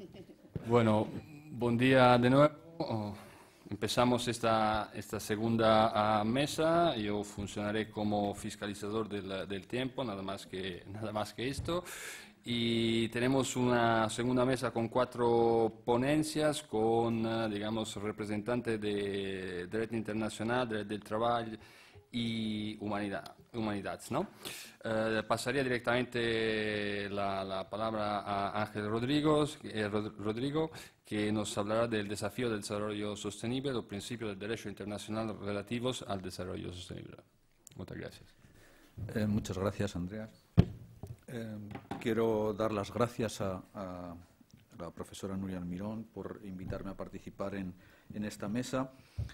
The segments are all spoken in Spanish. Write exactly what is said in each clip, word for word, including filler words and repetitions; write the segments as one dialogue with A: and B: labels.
A: Bueno, buen día de nuevo. Empezamos esta, esta segunda uh, mesa. Yo funcionaré como fiscalizador del, del tiempo, nada más, que, nada más que esto. Y tenemos una segunda mesa con cuatro ponencias, con, uh, digamos, representantes de Derecho Internacional, Derecho del Trabajo y humanidad, Humanidades, ¿no? Eh, pasaría directamente la, la palabra a Ángel Rodrigo, eh, Rodrigo, que nos hablará del desafío del desarrollo sostenible, los principios del derecho internacional relativos al desarrollo sostenible. Muchas gracias.
B: Eh, muchas gracias, Andrea. Eh, quiero dar las gracias a, a la profesora Nuria Almirón por invitarme a participar en, en esta mesa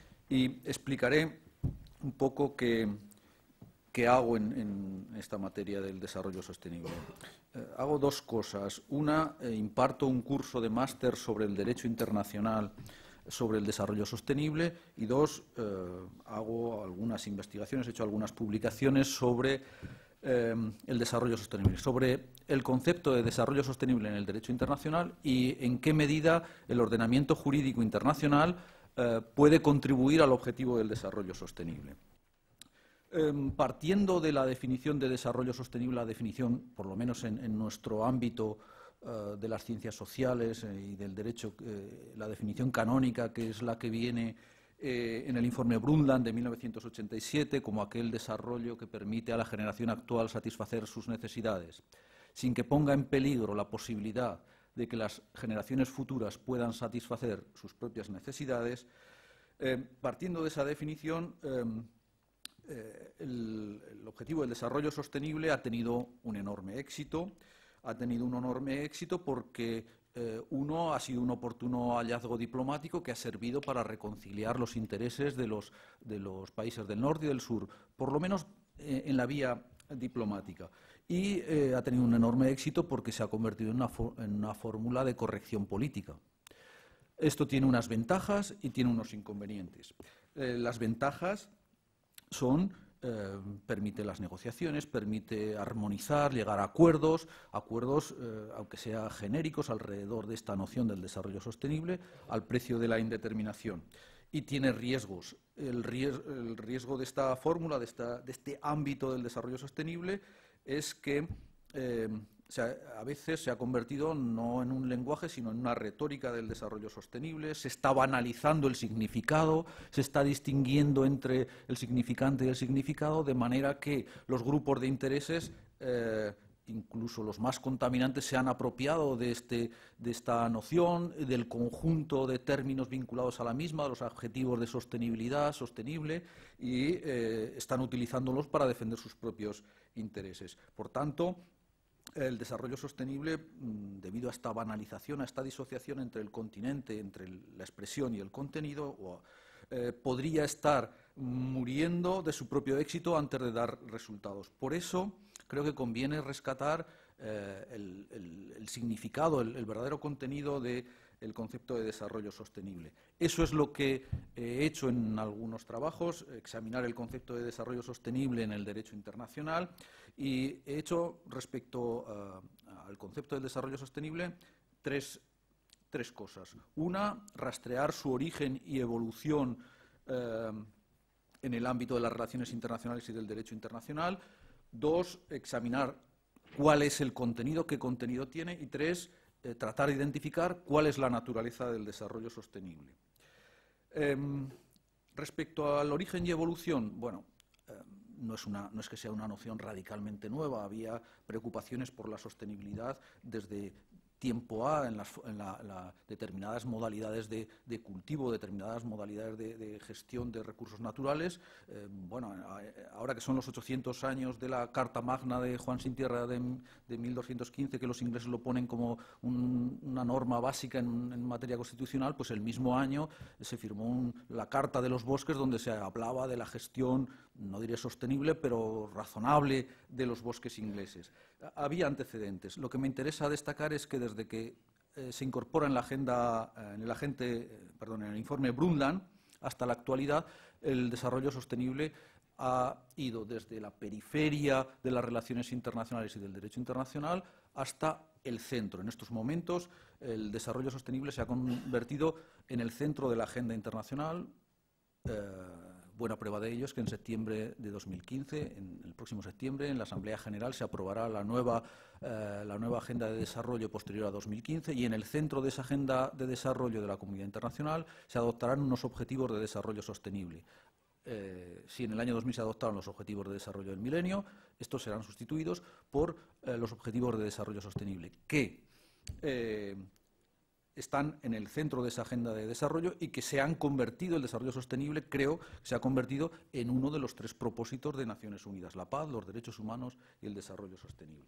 B: y explicaré un poco qué, qué hago en, en esta materia del desarrollo sostenible. Eh, hago dos cosas. Una, eh, imparto un curso de máster sobre el derecho internacional sobre el desarrollo sostenible y dos, eh, hago algunas investigaciones, he hecho algunas publicaciones sobre eh, el desarrollo sostenible, sobre el concepto de desarrollo sostenible en el derecho internacional y en qué medida el ordenamiento jurídico internacional eh, puede contribuir al objetivo del desarrollo sostenible. Eh, partiendo de la definición de desarrollo sostenible, la definición, por lo menos en, en nuestro ámbito uh, de las ciencias sociales eh, y del derecho, eh, la definición canónica, que es la que viene eh, en el informe Brundtland de mil novecientos ochenta y siete, como aquel desarrollo que permite a la generación actual satisfacer sus necesidades, sin que ponga en peligro la posibilidad de que las generaciones futuras puedan satisfacer sus propias necesidades. Eh, partiendo de esa definición, eh, Eh, el, el objetivo del desarrollo sostenible ha tenido un enorme éxito, ha tenido un enorme éxito porque eh, uno ha sido un oportuno hallazgo diplomático que ha servido para reconciliar los intereses de los, de los países del norte y del sur, por lo menos eh, en la vía diplomática. Y eh, ha tenido un enorme éxito porque se ha convertido en una, en una fórmula de corrección política. Esto tiene unas ventajas y tiene unos inconvenientes. Eh, las ventajas son, eh, permite las negociaciones, permite armonizar, llegar a acuerdos, acuerdos, eh, aunque sean genéricos, alrededor de esta noción del desarrollo sostenible, al precio de la indeterminación. Y tiene riesgos. El riesgo, el riesgo de esta fórmula, de, esta, de este ámbito del desarrollo sostenible, es que eh, o sea, a veces se ha convertido no en un lenguaje, sino en una retórica del desarrollo sostenible, se está banalizando el significado, se está distinguiendo entre el significante y el significado, de manera que los grupos de intereses, eh, incluso los más contaminantes, se han apropiado de, este, de esta noción, del conjunto de términos vinculados a la misma, de los objetivos de sostenibilidad, sostenible, y eh, están utilizándolos para defender sus propios intereses. Por tanto, el desarrollo sostenible, debido a esta banalización, a esta disociación entre el continente, entre la expresión y el contenido, eh, podría estar muriendo de su propio éxito antes de dar resultados. Por eso creo que conviene rescatar eh, el, el, el significado, el, el verdadero contenido del concepto de desarrollo sostenible. Eso es lo que he hecho en algunos trabajos, examinar el concepto de desarrollo sostenible en el derecho internacional, y he hecho respecto uh, al concepto del desarrollo sostenible tres, tres cosas. Una, rastrear su origen y evolución uh, en el ámbito de las relaciones internacionales y del derecho internacional. Dos, examinar cuál es el contenido, qué contenido tiene. Y tres, eh, tratar de identificar cuál es la naturaleza del desarrollo sostenible. Eh, respecto al origen y evolución, bueno, eh, no es, una, no es que sea una noción radicalmente nueva, había preocupaciones por la sostenibilidad desde tiempo A en las en la, la determinadas modalidades de, de cultivo, determinadas modalidades de, de gestión de recursos naturales. Eh, bueno, ahora que son los ochocientos años de la Carta Magna de Juan Sin Tierra de, de mil doscientos quince, que los ingleses lo ponen como un, una norma básica en, en materia constitucional, pues el mismo año se firmó un, la Carta de los Bosques, donde se hablaba de la gestión, no diré sostenible, pero razonable de los bosques ingleses. Había antecedentes. Lo que me interesa destacar es que desde que eh, se incorpora en la agenda, eh, en el agente, eh, perdón, en el informe Brundtland hasta la actualidad, el desarrollo sostenible ha ido desde la periferia de las relaciones internacionales y del derecho internacional hasta el centro. En estos momentos, el desarrollo sostenible se ha convertido en el centro de la agenda internacional. Eh, buena prueba de ello es que en septiembre de dos mil quince, en el próximo septiembre, en la Asamblea General se aprobará la nueva, eh, la nueva Agenda de Desarrollo posterior a dos mil quince, y en el centro de esa Agenda de Desarrollo de la comunidad internacional se adoptarán unos objetivos de desarrollo sostenible. Eh, si en el año dos mil se adoptaron los Objetivos de Desarrollo del Milenio, estos serán sustituidos por eh, los Objetivos de Desarrollo Sostenible, que eh, están en el centro de esa agenda de desarrollo y que se han convertido, el desarrollo sostenible, creo, se ha convertido en uno de los tres propósitos de Naciones Unidas: la paz, los derechos humanos y el desarrollo sostenible.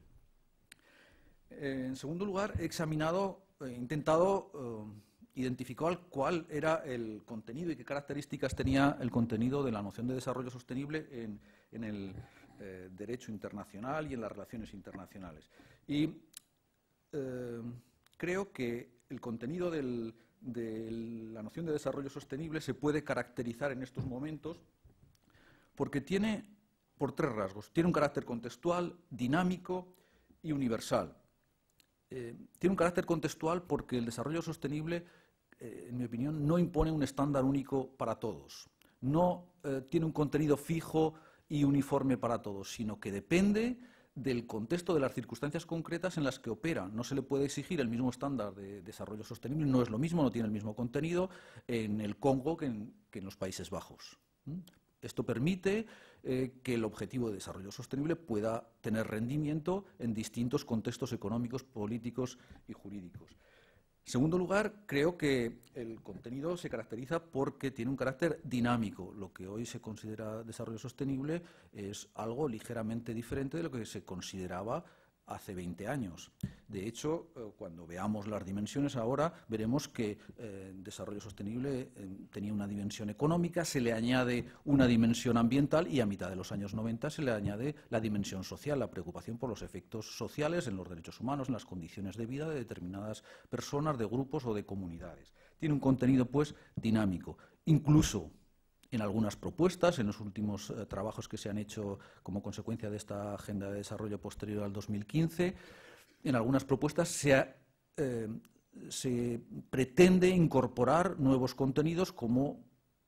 B: Eh, en segundo lugar, he examinado, he intentado eh, identificar cuál era el contenido y qué características tenía el contenido de la noción de desarrollo sostenible en, en el eh, derecho internacional y en las relaciones internacionales. Y eh, creo que el contenido del, de la noción de desarrollo sostenible se puede caracterizar en estos momentos porque tiene, por tres rasgos, tiene un carácter contextual, dinámico y universal. Eh, tiene un carácter contextual porque el desarrollo sostenible, eh, en mi opinión, no impone un estándar único para todos. No eh, tiene un contenido fijo y uniforme para todos, sino que depende del contexto, de las circunstancias concretas en las que opera. No se le puede exigir el mismo estándar de desarrollo sostenible, no es lo mismo, no tiene el mismo contenido en el Congo que en, que en los Países Bajos. ¿Mm? Esto permite eh, que el objetivo de desarrollo sostenible pueda tener rendimiento en distintos contextos económicos, políticos y jurídicos. En segundo lugar, creo que el contenido se caracteriza porque tiene un carácter dinámico. Lo que hoy se considera desarrollo sostenible es algo ligeramente diferente de lo que se consideraba hace veinte años. De hecho, cuando veamos las dimensiones ahora, veremos que eh, desarrollo sostenible eh, tenía una dimensión económica, se le añade una dimensión ambiental y a mitad de los años noventa se le añade la dimensión social, la preocupación por los efectos sociales en los derechos humanos, en las condiciones de vida de determinadas personas, de grupos o de comunidades. Tiene un contenido, pues, dinámico. Incluso en algunas propuestas, en los últimos eh, trabajos que se han hecho como consecuencia de esta agenda de desarrollo posterior al dos mil quince, en algunas propuestas se, ha, eh, se pretende incorporar nuevos contenidos como,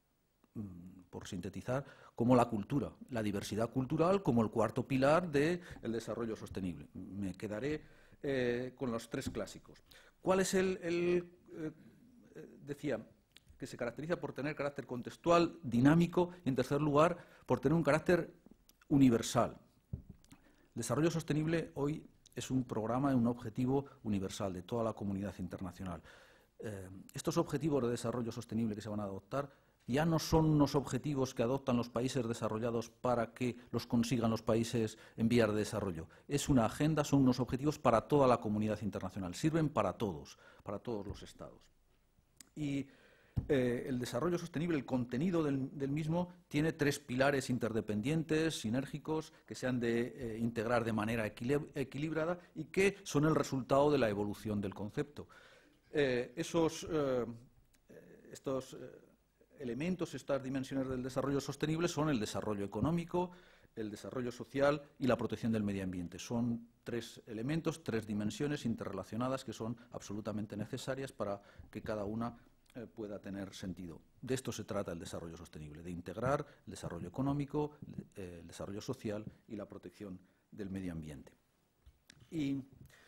B: por sintetizar, como la cultura, la diversidad cultural como el cuarto pilar del desarrollo sostenible. Me quedaré eh, con los tres clásicos. ¿Cuál es el...? el eh, decía... que se caracteriza por tener carácter contextual, dinámico, y, en tercer lugar, por tener un carácter universal. El desarrollo sostenible hoy es un programa, un objetivo universal de toda la comunidad internacional. Eh, estos objetivos de desarrollo sostenible que se van a adoptar ya no son unos objetivos que adoptan los países desarrollados para que los consigan los países en vías de desarrollo. Es una agenda, son unos objetivos para toda la comunidad internacional, sirven para todos, para todos los estados. Y Eh, el desarrollo sostenible, el contenido del, del mismo, tiene tres pilares interdependientes, sinérgicos, que se han de eh, integrar de manera equilib equilibrada y que son el resultado de la evolución del concepto. Eh, esos, eh, estos eh, elementos, estas dimensiones del desarrollo sostenible son el desarrollo económico, el desarrollo social y la protección del medio ambiente. Son tres elementos, tres dimensiones interrelacionadas que son absolutamente necesarias para que cada una pueda tener sentido. De esto se trata el desarrollo sostenible, de integrar el desarrollo económico, el desarrollo social y la protección del medio ambiente. Y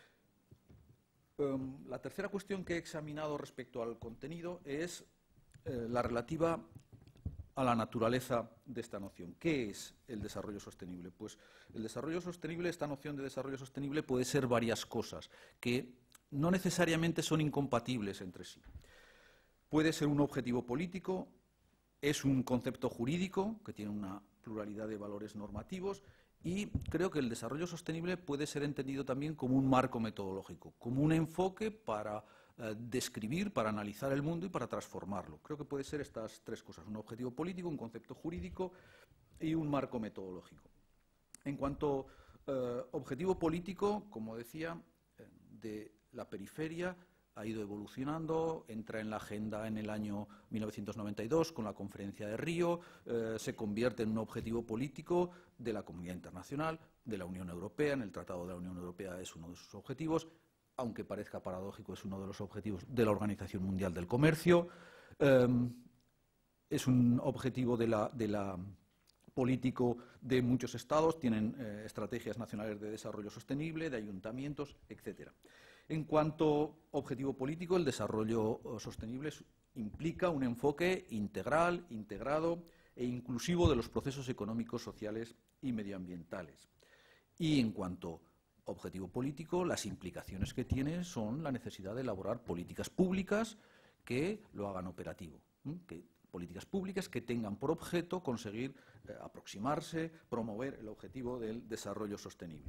B: um, la tercera cuestión que he examinado respecto al contenido es eh, la relativa a la naturaleza de esta noción. ¿Qué es el desarrollo sostenible? Pues el desarrollo sostenible, esta noción de desarrollo sostenible puede ser varias cosas que no necesariamente son incompatibles entre sí. Puede ser un objetivo político, es un concepto jurídico que tiene una pluralidad de valores normativos y creo que el desarrollo sostenible puede ser entendido también como un marco metodológico, como un enfoque para eh, describir, para analizar el mundo y para transformarlo. Creo que puede ser estas tres cosas, un objetivo político, un concepto jurídico y un marco metodológico. En cuanto a eh, objetivo político, como decía, eh, de la periferia ha ido evolucionando, entra en la agenda en el año mil novecientos noventa y dos con la Conferencia de Río, eh, se convierte en un objetivo político de la comunidad internacional, de la Unión Europea. En el Tratado de la Unión Europea es uno de sus objetivos, aunque parezca paradójico, es uno de los objetivos de la Organización Mundial del Comercio. Eh, es un objetivo de la, de la político de muchos estados, tienen eh, estrategias nacionales de desarrollo sostenible, de ayuntamientos, etcétera. En cuanto a objetivo político, el desarrollo sostenible implica un enfoque integral, integrado e inclusivo de los procesos económicos, sociales y medioambientales. Y en cuanto a objetivo político, las implicaciones que tiene son la necesidad de elaborar políticas públicas que lo hagan operativo, ¿eh? que políticas públicas que tengan por objeto conseguir eh, aproximarse, promover el objetivo del desarrollo sostenible.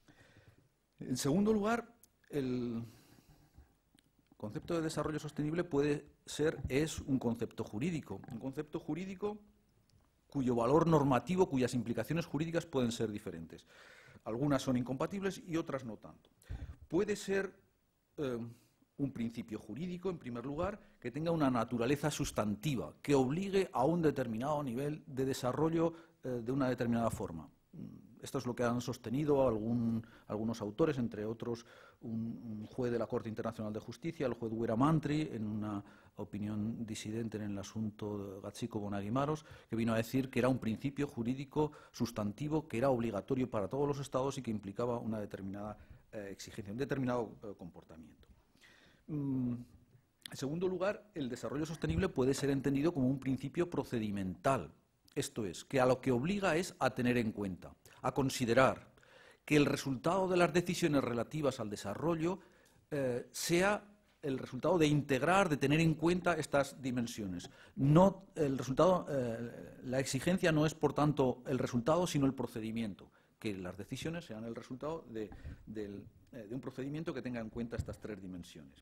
B: En segundo lugar, el concepto de desarrollo sostenible puede ser, es un concepto jurídico, un concepto jurídico cuyo valor normativo, cuyas implicaciones jurídicas pueden ser diferentes. Algunas son incompatibles y otras no tanto. Puede ser eh, un principio jurídico, en primer lugar, que tenga una naturaleza sustantiva, que obligue a un determinado nivel de desarrollo eh, de una determinada forma. Esto es lo que han sostenido algún, algunos autores, entre otros un, un juez de la Corte Internacional de Justicia, el juez Weera-Mantri, en una opinión disidente en el asunto de Gatxiko-Bonaguimaros, que vino a decir que era un principio jurídico sustantivo que era obligatorio para todos los estados y que implicaba una determinada eh, exigencia, un determinado eh, comportamiento. Mm, en segundo lugar, el desarrollo sostenible puede ser entendido como un principio procedimental. Esto es, que a lo que obliga es a tener en cuenta, a considerar que el resultado de las decisiones relativas al desarrollo eh, sea el resultado de integrar, de tener en cuenta estas dimensiones. No, el resultado, eh, la exigencia no es, por tanto, el resultado, sino el procedimiento, que las decisiones sean el resultado de, de, de un procedimiento que tenga en cuenta estas tres dimensiones.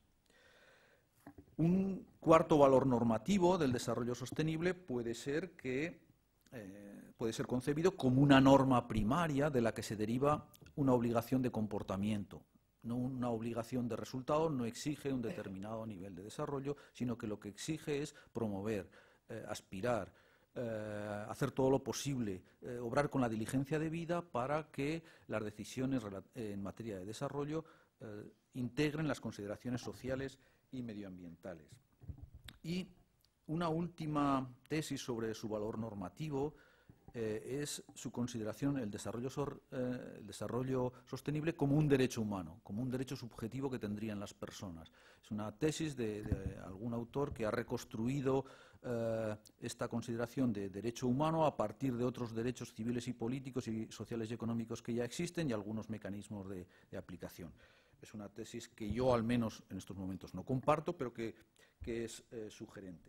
B: Un cuarto valor normativo del desarrollo sostenible puede ser que Eh, puede ser concebido como una norma primaria de la que se deriva una obligación de comportamiento. No una obligación de resultado, no exige un determinado nivel de desarrollo, sino que lo que exige es promover, eh, aspirar, eh, hacer todo lo posible, eh, obrar con la diligencia debida para que las decisiones en materia de desarrollo eh, integren las consideraciones sociales y medioambientales. Y una última tesis sobre su valor normativo eh, es su consideración el desarrollo, sor, eh, el desarrollo sostenible como un derecho humano, como un derecho subjetivo que tendrían las personas. Es una tesis de, de algún autor que ha reconstruido eh, esta consideración de derecho humano a partir de otros derechos civiles y políticos y sociales y económicos que ya existen y algunos mecanismos de, de aplicación. Es una tesis que yo, al menos en estos momentos, no comparto, pero que, que es eh, sugerente.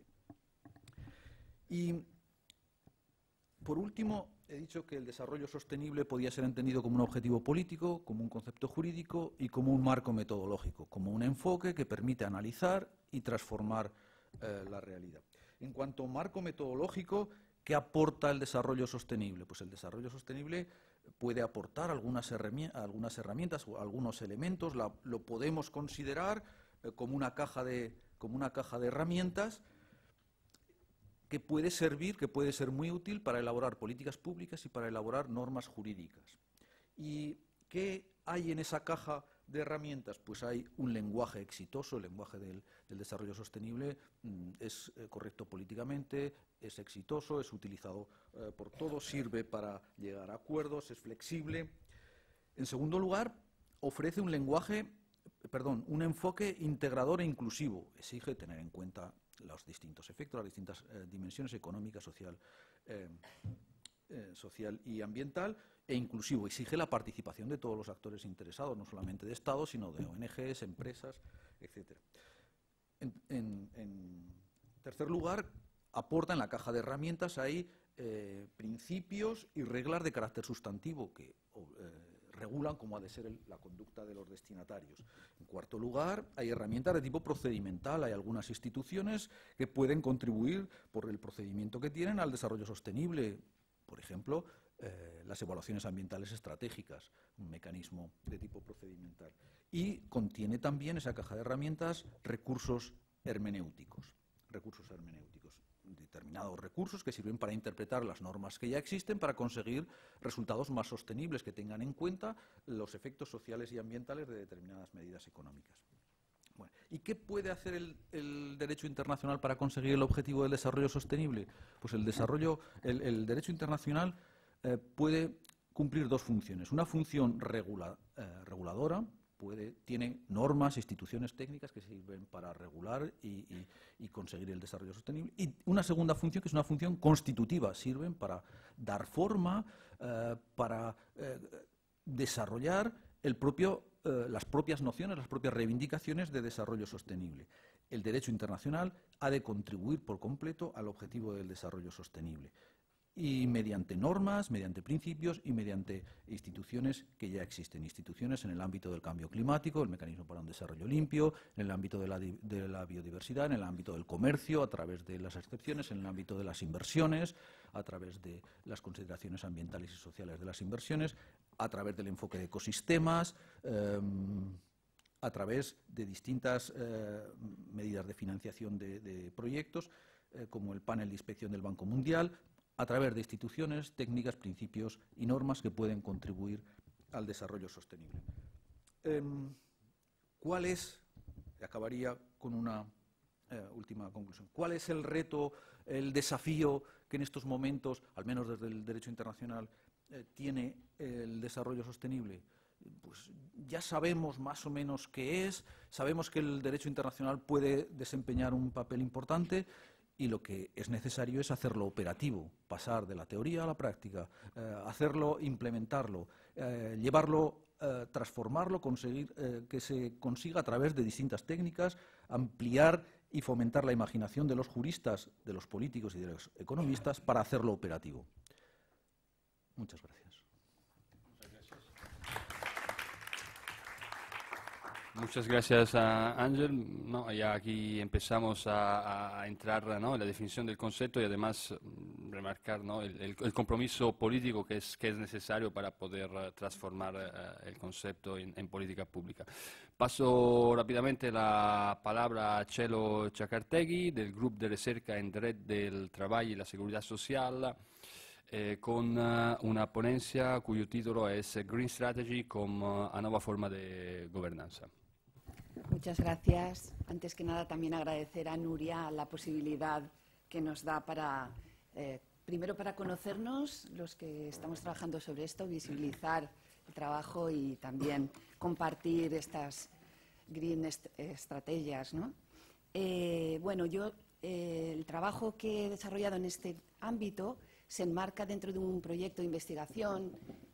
B: Y, por último, he dicho que el desarrollo sostenible podía ser entendido como un objetivo político, como un concepto jurídico y como un marco metodológico, como un enfoque que permite analizar y transformar eh, la realidad. En cuanto a marco metodológico, ¿qué aporta el desarrollo sostenible? Pues el desarrollo sostenible puede aportar algunas herramientas, algunas herramientas o algunos elementos, la, lo podemos considerar eh, como una caja de, como una caja de herramientas que puede servir, que puede ser muy útil para elaborar políticas públicas y para elaborar normas jurídicas. ¿Y qué hay en esa caja de herramientas? Pues hay un lenguaje exitoso, el lenguaje del, del desarrollo sostenible mmm, es eh, correcto políticamente, es exitoso, es utilizado eh, por todos, sirve para llegar a acuerdos, es flexible. En segundo lugar, ofrece un lenguaje, perdón, un enfoque integrador e inclusivo, exige tener en cuenta los distintos efectos, las distintas eh, dimensiones económica, social, eh, eh, social y ambiental, e inclusivo. Exige la participación de todos los actores interesados, no solamente de Estados, sino de O N Ges, empresas, etcétera. En, en, en tercer lugar, aporta en la caja de herramientas hay eh, principios y reglas de carácter sustantivo que eh, regulan cómo ha de ser el, la conducta de los destinatarios. En cuarto lugar, hay herramientas de tipo procedimental. Hay algunas instituciones que pueden contribuir por el procedimiento que tienen al desarrollo sostenible. Por ejemplo, eh, las evaluaciones ambientales estratégicas, un mecanismo de tipo procedimental. y contiene también esa caja de herramientas recursos hermenéuticos, recursos hermenéuticos, determinados recursos que sirven para interpretar las normas que ya existen para conseguir resultados más sostenibles que tengan en cuenta los efectos sociales y ambientales de determinadas medidas económicas. Bueno, ¿y qué puede hacer el, el derecho internacional para conseguir el objetivo del desarrollo sostenible? Pues el desarrollo, el, el derecho internacional eh, puede cumplir dos funciones. Una función regula, eh, reguladora, puede, tiene normas, instituciones técnicas que sirven para regular y, y, y conseguir el desarrollo sostenible. Y una segunda función, que es una función constitutiva, sirven para dar forma, eh, para eh, desarrollar el propio, eh, las propias nociones, las propias reivindicaciones de desarrollo sostenible. El derecho internacional ha de contribuir por completo al objetivo del desarrollo sostenible, y mediante normas, mediante principios y mediante instituciones que ya existen. Instituciones en el ámbito del cambio climático, el mecanismo para un desarrollo limpio, en el ámbito de la, de la biodiversidad, en el ámbito del comercio, a través de las excepciones, en el ámbito de las inversiones, a través de las consideraciones ambientales y sociales de las inversiones, a través del enfoque de ecosistemas, eh, a través de distintas eh, medidas de financiación de, de proyectos, eh, como el panel de inspección del Banco Mundial, a través de instituciones, técnicas, principios y normas que pueden contribuir al desarrollo sostenible. Eh, ¿Cuál es, acabaría con una eh, última conclusión, cuál es el reto, el desafío que en estos momentos, al menos desde el derecho internacional, eh, tiene el desarrollo sostenible? Pues ya sabemos más o menos qué es, sabemos que el derecho internacional puede desempeñar un papel importante, y lo que es necesario es hacerlo operativo, pasar de la teoría a la práctica, eh, hacerlo, implementarlo, eh, llevarlo, eh, transformarlo, conseguir eh, que se consiga a través de distintas técnicas, ampliar y fomentar la imaginación de los juristas, de los políticos y de los economistas para hacerlo operativo. Muchas gracias.
A: Muchas gracias a Ángel. No, ya aquí empezamos a, a entrar, ¿no?, en la definición del concepto y además mm, remarcar, ¿no?, el, el, el compromiso político que es, que es necesario para poder uh, transformar uh, el concepto en, en política pública. Paso rápidamente la palabra a Chelo Chacartegui del Grupo de Recerca en Dret del Trabajo y la Seguridad Social, Eh, con uh, una ponencia cuyo título es Green Strategy como una nueva forma de gobernanza.
C: Muchas gracias. Antes que nada, también agradecer a Nuria la posibilidad que nos da para, eh, primero para conocernos, los que estamos trabajando sobre esto, visibilizar el trabajo y también compartir estas green est estrategias, ¿no? Eh, bueno, yo eh, el trabajo que he desarrollado en este ámbito se enmarca dentro de un proyecto de investigación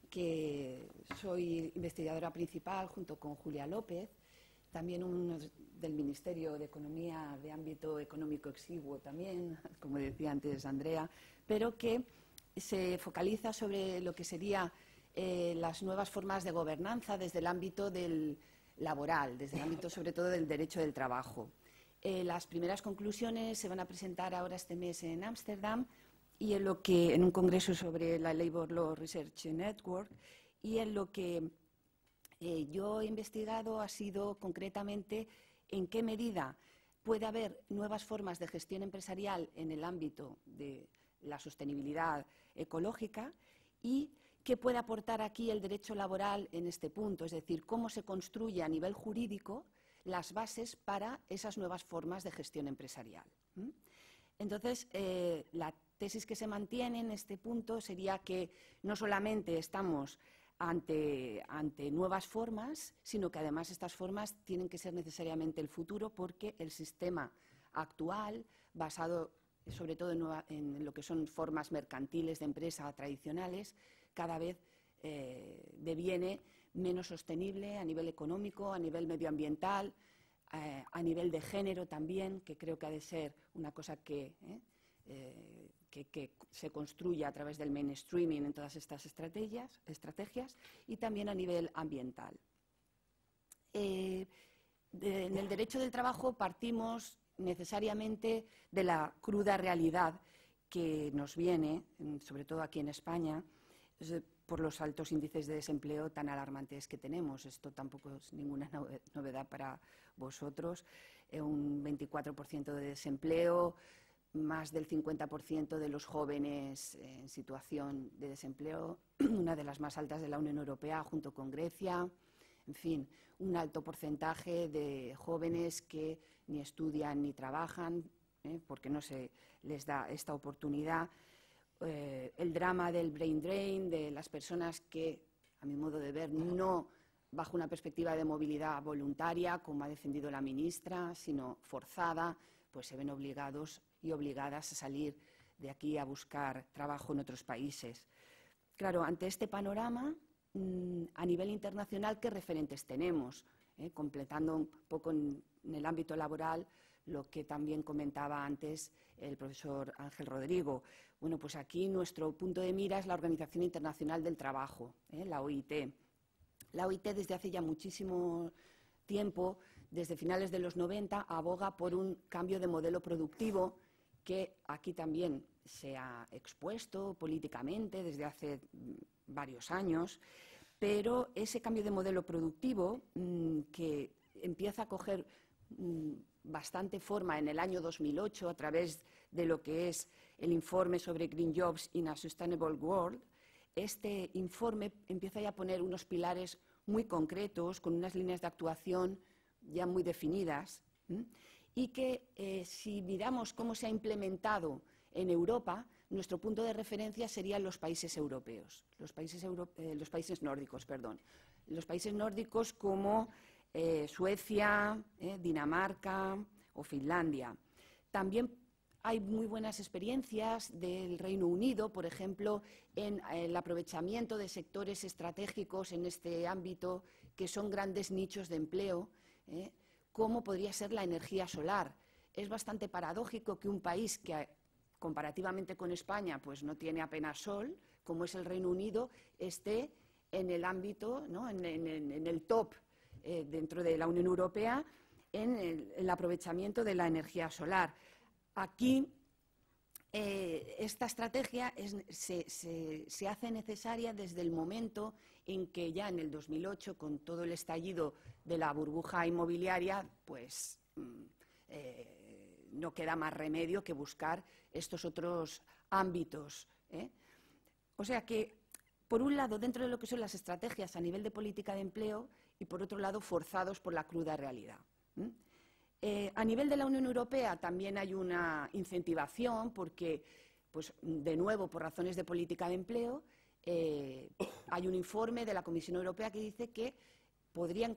C: que soy investigadora principal junto con Julia López, también uno del Ministerio de Economía de ámbito económico exiguo también, como decía antes Andrea, pero que se focaliza sobre lo que sería eh, las nuevas formas de gobernanza desde el ámbito del laboral, desde el ámbito sobre todo del derecho del trabajo. Eh, las primeras conclusiones se van a presentar ahora este mes en Ámsterdam y en lo que en un congreso sobre la Labour Law Research Network, y en lo que eh, yo he investigado ha sido concretamente en qué medida puede haber nuevas formas de gestión empresarial en el ámbito de la sostenibilidad ecológica y qué puede aportar aquí el derecho laboral en este punto, es decir, cómo se construye a nivel jurídico las bases para esas nuevas formas de gestión empresarial. ¿Mm? Entonces, eh, la tesis que se mantiene en este punto sería que no solamente estamos ante, ante nuevas formas, sino que además estas formas tienen que ser necesariamente el futuro, porque el sistema actual, basado sobre todo en, nueva, en lo que son formas mercantiles de empresa tradicionales, cada vez eh, deviene menos sostenible a nivel económico, a nivel medioambiental, eh, a nivel de género también, que creo que ha de ser una cosa que, eh, eh, que, que se construye a través del mainstreaming en todas estas estrategias, estrategias y también a nivel ambiental. Eh, de, en el derecho del trabajo partimos necesariamente de la cruda realidad que nos viene, sobre todo aquí en España, por los altos índices de desempleo tan alarmantes que tenemos. Esto tampoco es ninguna novedad para vosotros. Eh, un veinticuatro por ciento de desempleo, más del cincuenta por ciento de los jóvenes en situación de desempleo, una de las más altas de la Unión Europea, junto con Grecia. En fin, un alto porcentaje de jóvenes que ni estudian ni trabajan, ¿eh? porque no se les da esta oportunidad. Eh, el drama del brain drain, de las personas que, a mi modo de ver, no bajo una perspectiva de movilidad voluntaria, como ha defendido la ministra, sino forzada, pues se ven obligados y obligadas a salir de aquí a buscar trabajo en otros países. Claro, ante este panorama, mmm, a nivel internacional, ¿qué referentes tenemos? Eh, completando un poco en, en el ámbito laboral lo que también comentaba antes el profesor Ángel Rodrigo. Bueno, pues aquí nuestro punto de mira es la Organización Internacional del Trabajo, ¿eh? la O I T. La O I T desde hace ya muchísimo tiempo, desde finales de los noventa, aboga por un cambio de modelo productivo que aquí también se ha expuesto políticamente desde hace varios años, pero ese cambio de modelo productivo mmm, que empieza a coger mmm, bastante forma en el año dos mil ocho a través de lo que es el informe sobre Green Jobs in a Sustainable World. Este informe empieza ya a poner unos pilares muy concretos, con unas líneas de actuación ya muy definidas, ¿m? y que eh, si miramos cómo se ha implementado en Europa, nuestro punto de referencia serían los países europeos, los países, euro, eh, los países nórdicos, perdón. Los países nórdicos como eh, Suecia, eh, Dinamarca o Finlandia. También hay muy buenas experiencias del Reino Unido, por ejemplo, en el aprovechamiento de sectores estratégicos en este ámbito, que son grandes nichos de empleo, ¿eh? como podría ser la energía solar. Es bastante paradójico que un país que, comparativamente con España, pues no tiene apenas sol, como es el Reino Unido, esté en el ámbito, ¿no? en, en, en el top eh, dentro de la Unión Europea, en el, el aprovechamiento de la energía solar. Aquí eh, esta estrategia es, se, se, se hace necesaria desde el momento en que ya en el dos mil ocho, con todo el estallido de la burbuja inmobiliaria, pues eh, no queda más remedio que buscar estos otros ámbitos, ¿eh? O sea que, por un lado, dentro de lo que son las estrategias a nivel de política de empleo y, por otro lado, forzados por la cruda realidad. ¿eh? Eh, a nivel de la Unión Europea también hay una incentivación porque, pues, de nuevo, por razones de política de empleo, eh, hay un informe de la Comisión Europea que dice que podrían,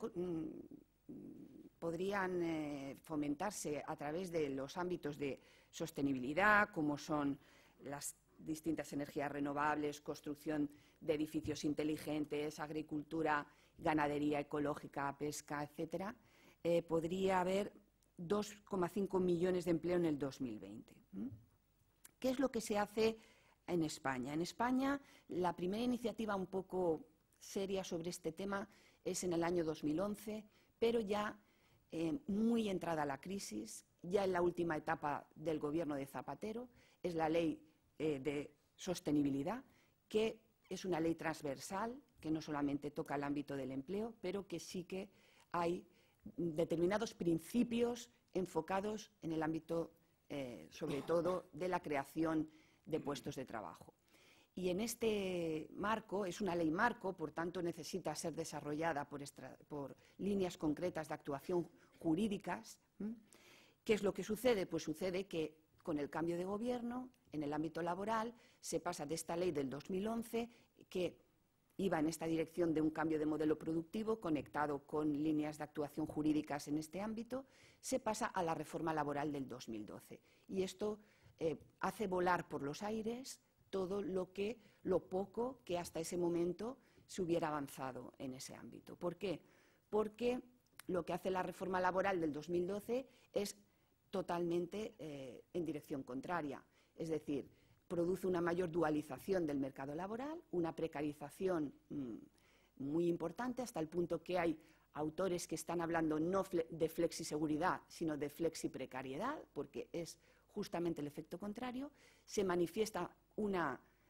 C: podrían eh, fomentarse a través de los ámbitos de sostenibilidad, como son las distintas energías renovables, construcción de edificios inteligentes, agricultura, ganadería ecológica, pesca, etcétera. Eh, podría haber dos coma cinco millones de empleo en el dos mil veinte. ¿Qué es lo que se hace en España? En España, la primera iniciativa un poco seria sobre este tema es en el año dos mil once, pero ya eh, muy entrada la crisis, ya en la última etapa del gobierno de Zapatero, es la Ley eh, de Sostenibilidad, que es una ley transversal, que no solamente toca el ámbito del empleo, pero que sí que hay determinados principios enfocados en el ámbito, eh, sobre todo, de la creación de puestos de trabajo. Y en este marco, es una ley marco, por tanto necesita ser desarrollada por, extra, por líneas concretas de actuación jurídicas. ¿Mm? ¿Qué es lo que sucede? Pues sucede que con el cambio de gobierno, en el ámbito laboral, se pasa de esta ley del dos mil once, que iba en esta dirección de un cambio de modelo productivo conectado con líneas de actuación jurídicas en este ámbito, se pasa a la reforma laboral del dos mil doce. Y esto eh, hace volar por los aires todo lo que, lo poco que hasta ese momento se hubiera avanzado en ese ámbito. ¿Por qué? Porque lo que hace la reforma laboral del dos mil doce es totalmente eh, en dirección contraria. Es decir, produce una mayor dualización del mercado laboral, una precarización mmm, muy importante, hasta el punto que hay autores que están hablando no de flexiseguridad, sino de flexiprecariedad, porque es justamente el efecto contrario. Se manifiesta una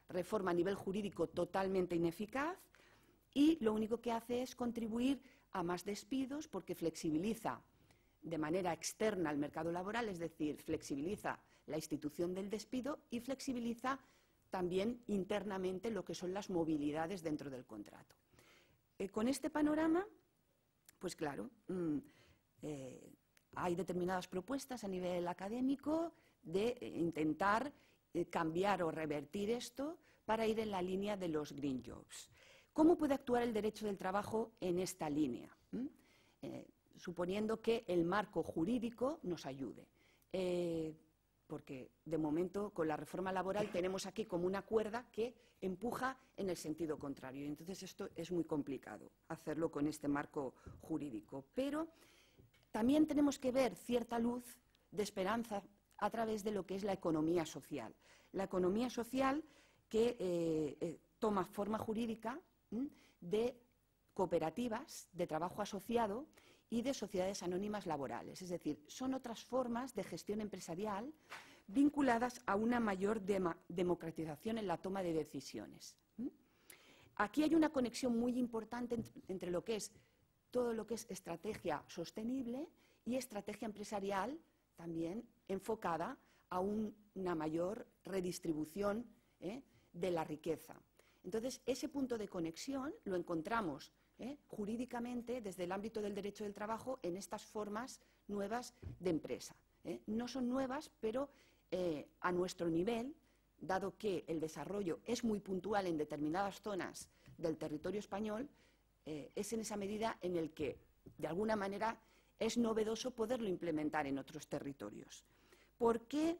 C: reforma a nivel jurídico totalmente ineficaz y lo único que hace es contribuir a más despidos porque flexibiliza de manera externa al mercado laboral, es decir, flexibiliza la institución del despido y flexibiliza también internamente lo que son las movilidades dentro del contrato. Eh, con este panorama, pues claro, mmm, eh, hay determinadas propuestas a nivel académico de eh, intentar eh, cambiar o revertir esto para ir en la línea de los green jobs. ¿Cómo puede actuar el derecho del trabajo en esta línea? ¿Mm? Eh, suponiendo que el marco jurídico nos ayude. Eh, porque, de momento, con la reforma laboral tenemos aquí como una cuerda que empuja en el sentido contrario. Y entonces, esto es muy complicado, hacerlo con este marco jurídico. Pero también tenemos que ver cierta luz de esperanza a través de lo que es la economía social. La economía social que eh, eh, toma forma jurídica ¿m? de cooperativas de trabajo asociado y de sociedades anónimas laborales. Es decir, son otras formas de gestión empresarial vinculadas a una mayor dem- democratización en la toma de decisiones. ¿Mm? Aquí hay una conexión muy importante entre, entre lo que es todo lo que es estrategia sostenible y estrategia empresarial también enfocada a un, una mayor redistribución ¿eh? de la riqueza. Entonces, ese punto de conexión lo encontramos ¿eh? jurídicamente desde el ámbito del derecho del trabajo en estas formas nuevas de empresa. ¿eh? No son nuevas, pero eh, a nuestro nivel, dado que el desarrollo es muy puntual en determinadas zonas del territorio español, eh, es en esa medida en el que, de alguna manera, es novedoso poderlo implementar en otros territorios. ¿Por qué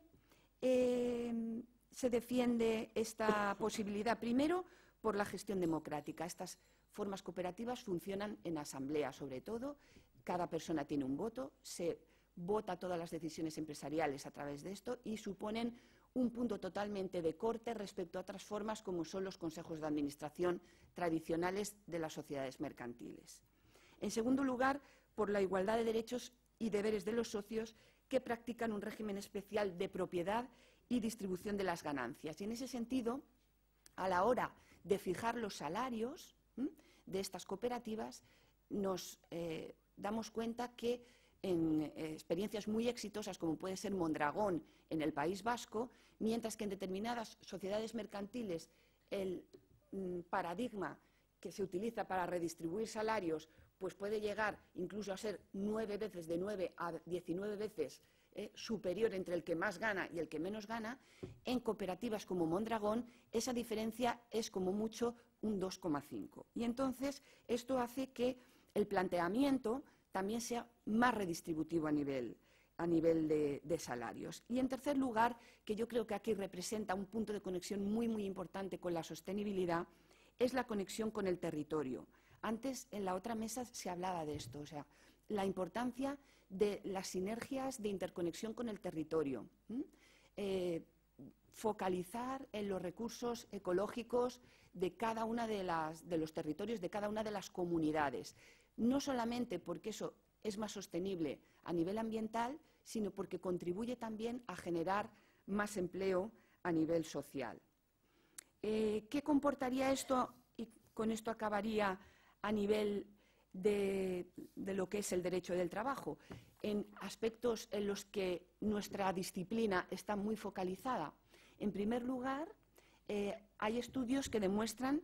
C: eh, se defiende esta posibilidad? Primero, por la gestión democrática. Estas formas cooperativas funcionan en asamblea, sobre todo. Cada persona tiene un voto, se vota todas las decisiones empresariales a través de esto y suponen un punto totalmente de corte respecto a otras formas como son los consejos de administración tradicionales de las sociedades mercantiles. En segundo lugar, por la igualdad de derechos y deberes de los socios que practican un régimen especial de propiedad y distribución de las ganancias. Y en ese sentido, a la hora de fijar los salarios ¿m? de estas cooperativas, nos eh, damos cuenta que en eh, experiencias muy exitosas, como puede ser Mondragón en el País Vasco, mientras que en determinadas sociedades mercantiles el mm, paradigma que se utiliza para redistribuir salarios pues puede llegar incluso a ser nueve veces, de nueve a diecinueve veces eh, superior entre el que más gana y el que menos gana. En cooperativas como Mondragón esa diferencia es como mucho un dos coma cinco. Y entonces esto hace que el planteamiento también sea más redistributivo a nivel, a nivel de, de salarios. Y en tercer lugar, que yo creo que aquí representa un punto de conexión muy, muy importante con la sostenibilidad, es la conexión con el territorio. Antes, en la otra mesa, se hablaba de esto, o sea, la importancia de las sinergias de interconexión con el territorio. ¿Mm? Eh, focalizar en los recursos ecológicos de cada una de, las, de los territorios, de cada una de las comunidades. No solamente porque eso es más sostenible a nivel ambiental, sino porque contribuye también a generar más empleo a nivel social. Eh, ¿Qué comportaría esto? Y con esto acabaría a nivel de, de lo que es el derecho del trabajo, en aspectos en los que nuestra disciplina está muy focalizada. En primer lugar, eh, hay estudios que demuestran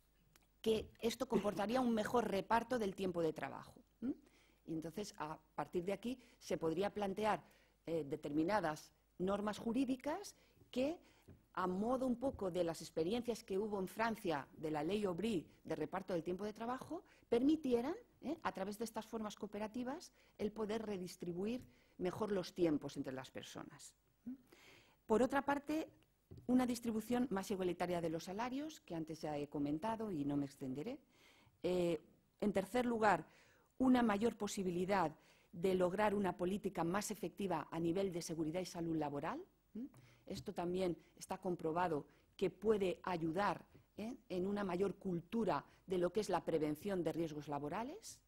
C: que esto comportaría un mejor reparto del tiempo de trabajo. ¿Mm? Y entonces, a partir de aquí, se podría plantear eh, determinadas normas jurídicas que, a modo un poco de las experiencias que hubo en Francia de la ley Aubry de reparto del tiempo de trabajo, permitieran, ¿eh? a través de estas formas cooperativas, el poder redistribuir mejor los tiempos entre las personas. Por otra parte, una distribución más igualitaria de los salarios, que antes ya he comentado y no me extenderé. Eh, en tercer lugar, una mayor posibilidad de lograr una política más efectiva a nivel de seguridad y salud laboral. Esto también está comprobado que puede ayudar ¿eh? en una mayor cultura de lo que es la prevención de riesgos laborales.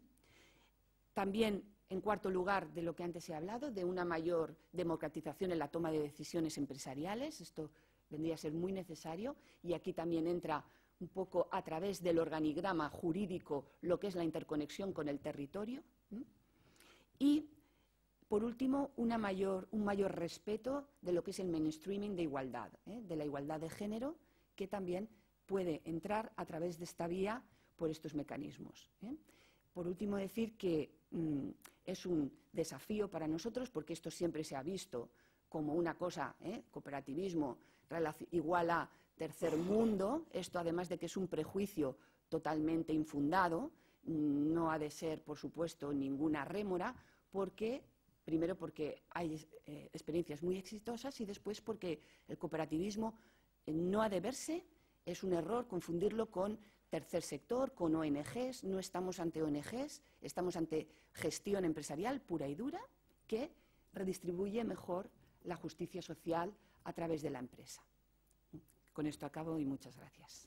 C: También, en cuarto lugar, de lo que antes he hablado, de una mayor democratización en la toma de decisiones empresariales. Esto vendría a ser muy necesario, y aquí también entra un poco a través del organigrama jurídico lo que es la interconexión con el territorio. ¿Mm? Y, por último, una mayor, un mayor respeto de lo que es el mainstreaming de igualdad, ¿eh? de la igualdad de género, que también puede entrar a través de esta vía por estos mecanismos. ¿eh? Por último, decir que mmm, es un desafío para nosotros, porque esto siempre se ha visto como una cosa, ¿eh? cooperativismo igual a tercer mundo. Esto, además de que es un prejuicio totalmente infundado, no ha de ser, por supuesto, ninguna rémora, porque, primero porque hay eh, experiencias muy exitosas, y después porque el cooperativismo eh, no ha de verse, es un error confundirlo con tercer sector, con O N Ges. No estamos ante O N Ges, estamos ante gestión empresarial pura y dura que redistribuye mejor la justicia social a través de la empresa. Con esto acabo y muchas gracias.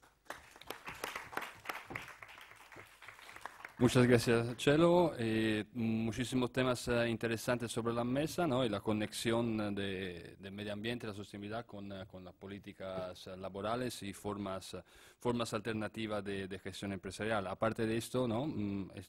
A: Muchas gracias, Chelo. Eh, muchísimos temas eh, interesantes sobre la mesa, ¿no? Y la conexión de, del medio ambiente y la sostenibilidad con, uh, con las políticas uh, laborales y formas, uh, formas alternativas de, de gestión empresarial. Aparte de esto, ¿no? Mm, es,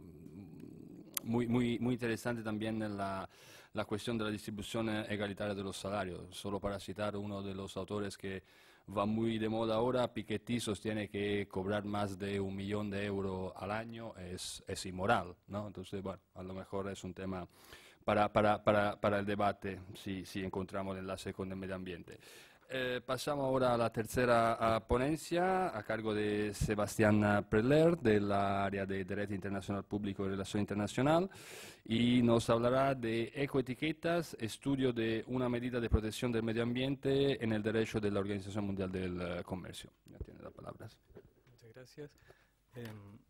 A: mm, muy, muy, muy interesante también la, la cuestión de la distribución egalitaria de los salarios. Solo para citar uno de los autores que va muy de moda ahora, Piketty sostiene que cobrar más de un millón de euros al año es, es inmoral, ¿no? Entonces, bueno, a lo mejor es un tema para, para, para, para el debate, si, si encontramos el enlace con el medio ambiente. Eh, pasamos ahora a la tercera a ponencia, a cargo de Sebastián Preller, del área de Derecho Internacional Público y Relación Internacional, y nos hablará de ecoetiquetas, estudio de una medida de protección del medio ambiente en el derecho de la Organización Mundial del uh, Comercio. Ya tiene las palabras.
D: Muchas gracias. Eh,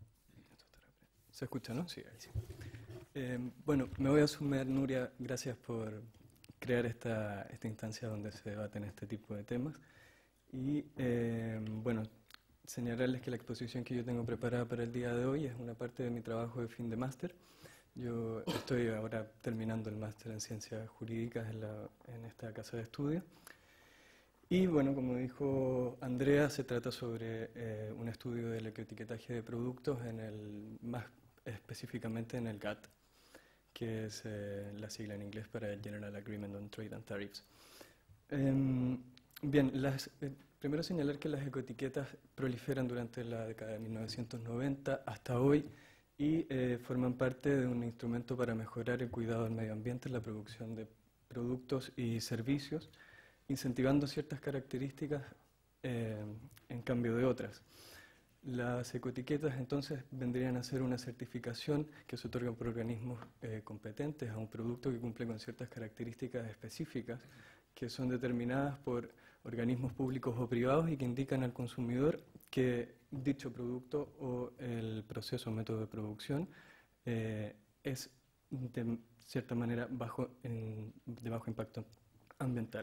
D: ¿Se escucha, no? Sí, ahí sí. Eh, bueno, me voy a sumar, Nuria, gracias por crear esta, esta instancia donde se debaten este tipo de temas. Y, eh, bueno, señalarles que la exposición que yo tengo preparada para el día de hoy es una parte de mi trabajo de fin de máster. Yo estoy ahora terminando el máster en Ciencias Jurídicas en, la, en esta casa de estudio. Y, bueno, como dijo Andrea, se trata sobre eh, un estudio del ecoetiquetaje de productos, en el, más específicamente en el G A T T, que es eh, la sigla en inglés para el General Agreement on Trade and Tariffs. Eh, bien, las, eh, primero señalar que las ecoetiquetas proliferan durante la década de mil novecientos noventa hasta hoy y eh, forman parte de un instrumento para mejorar el cuidado del medio ambiente en la producción de productos y servicios, incentivando ciertas características eh, en cambio de otras. Las ecoetiquetas entonces vendrían a ser una certificación que se otorga por organismos eh, competentes a un producto que cumple con ciertas características específicas que son determinadas por organismos públicos o privados y que indican al consumidor que dicho producto o el proceso o método de producción eh, es de cierta manera bajo, en, de bajo impacto ambiental.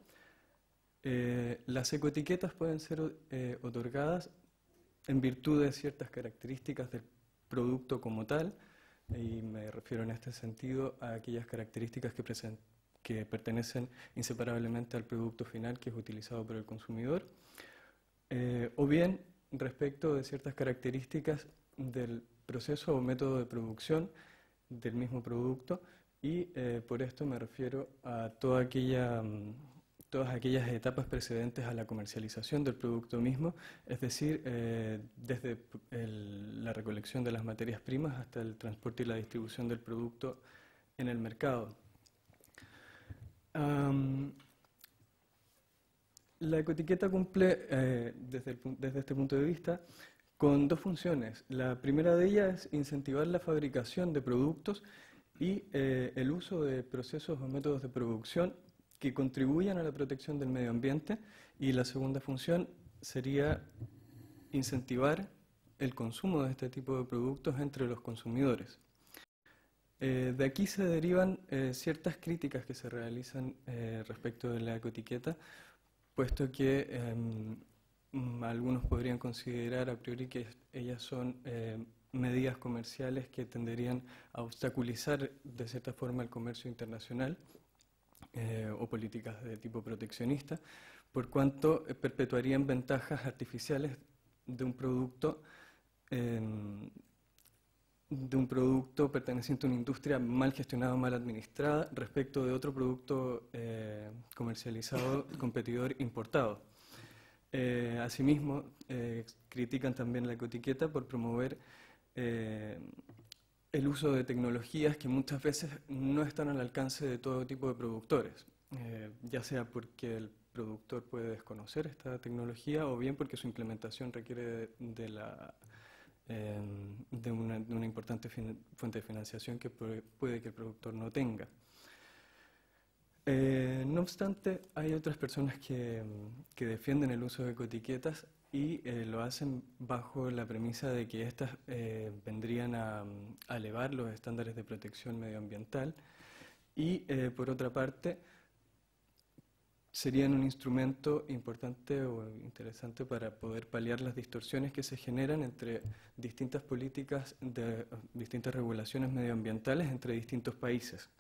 D: Eh, las ecoetiquetas pueden ser eh, otorgadas en virtud de ciertas características del producto como tal, y me refiero en este sentido a aquellas características que, que pertenecen inseparablemente al producto final que es utilizado por el consumidor, eh, o bien respecto de ciertas características del proceso o método de producción del mismo producto, y eh, por esto me refiero a toda aquella... todas aquellas etapas precedentes a la comercialización del producto mismo, es decir, eh, desde el, la recolección de las materias primas hasta el transporte y la distribución del producto en el mercado. Um, la ecoetiqueta cumple, eh, desde, el, desde este punto de vista, con dos funciones. La primera de ellas es incentivar la fabricación de productos y eh, el uso de procesos o métodos de producción que contribuyan a la protección del medio ambiente, y la segunda función sería incentivar el consumo de este tipo de productos entre los consumidores. Eh, de aquí se derivan eh, ciertas críticas que se realizan eh, respecto de la ecoetiqueta, puesto que eh, algunos podrían considerar a priori que ellas son eh, medidas comerciales que tenderían a obstaculizar de cierta forma el comercio internacional, Eh, o políticas de tipo proteccionista, por cuanto eh, perpetuarían ventajas artificiales de un producto eh, de un producto perteneciente a una industria mal gestionada o mal administrada respecto de otro producto eh, comercializado, competidor, importado. Eh, asimismo, eh, critican también la ecoetiqueta por promover eh, el uso de tecnologías que muchas veces no están al alcance de todo tipo de productores, eh, ya sea porque el productor puede desconocer esta tecnología o bien porque su implementación requiere de, de la Eh, de, una, de una importante fuente de financiación que puede, puede que el productor no tenga. Eh, no obstante, hay otras personas que, que defienden el uso de ecoetiquetas y eh, lo hacen bajo la premisa de que éstas eh, vendrían a, a elevar los estándares de protección medioambiental y, eh, por otra parte, serían un instrumento importante o interesante para poder paliar las distorsiones que se generan entre distintas políticas, de distintas regulaciones medioambientales entre distintos países.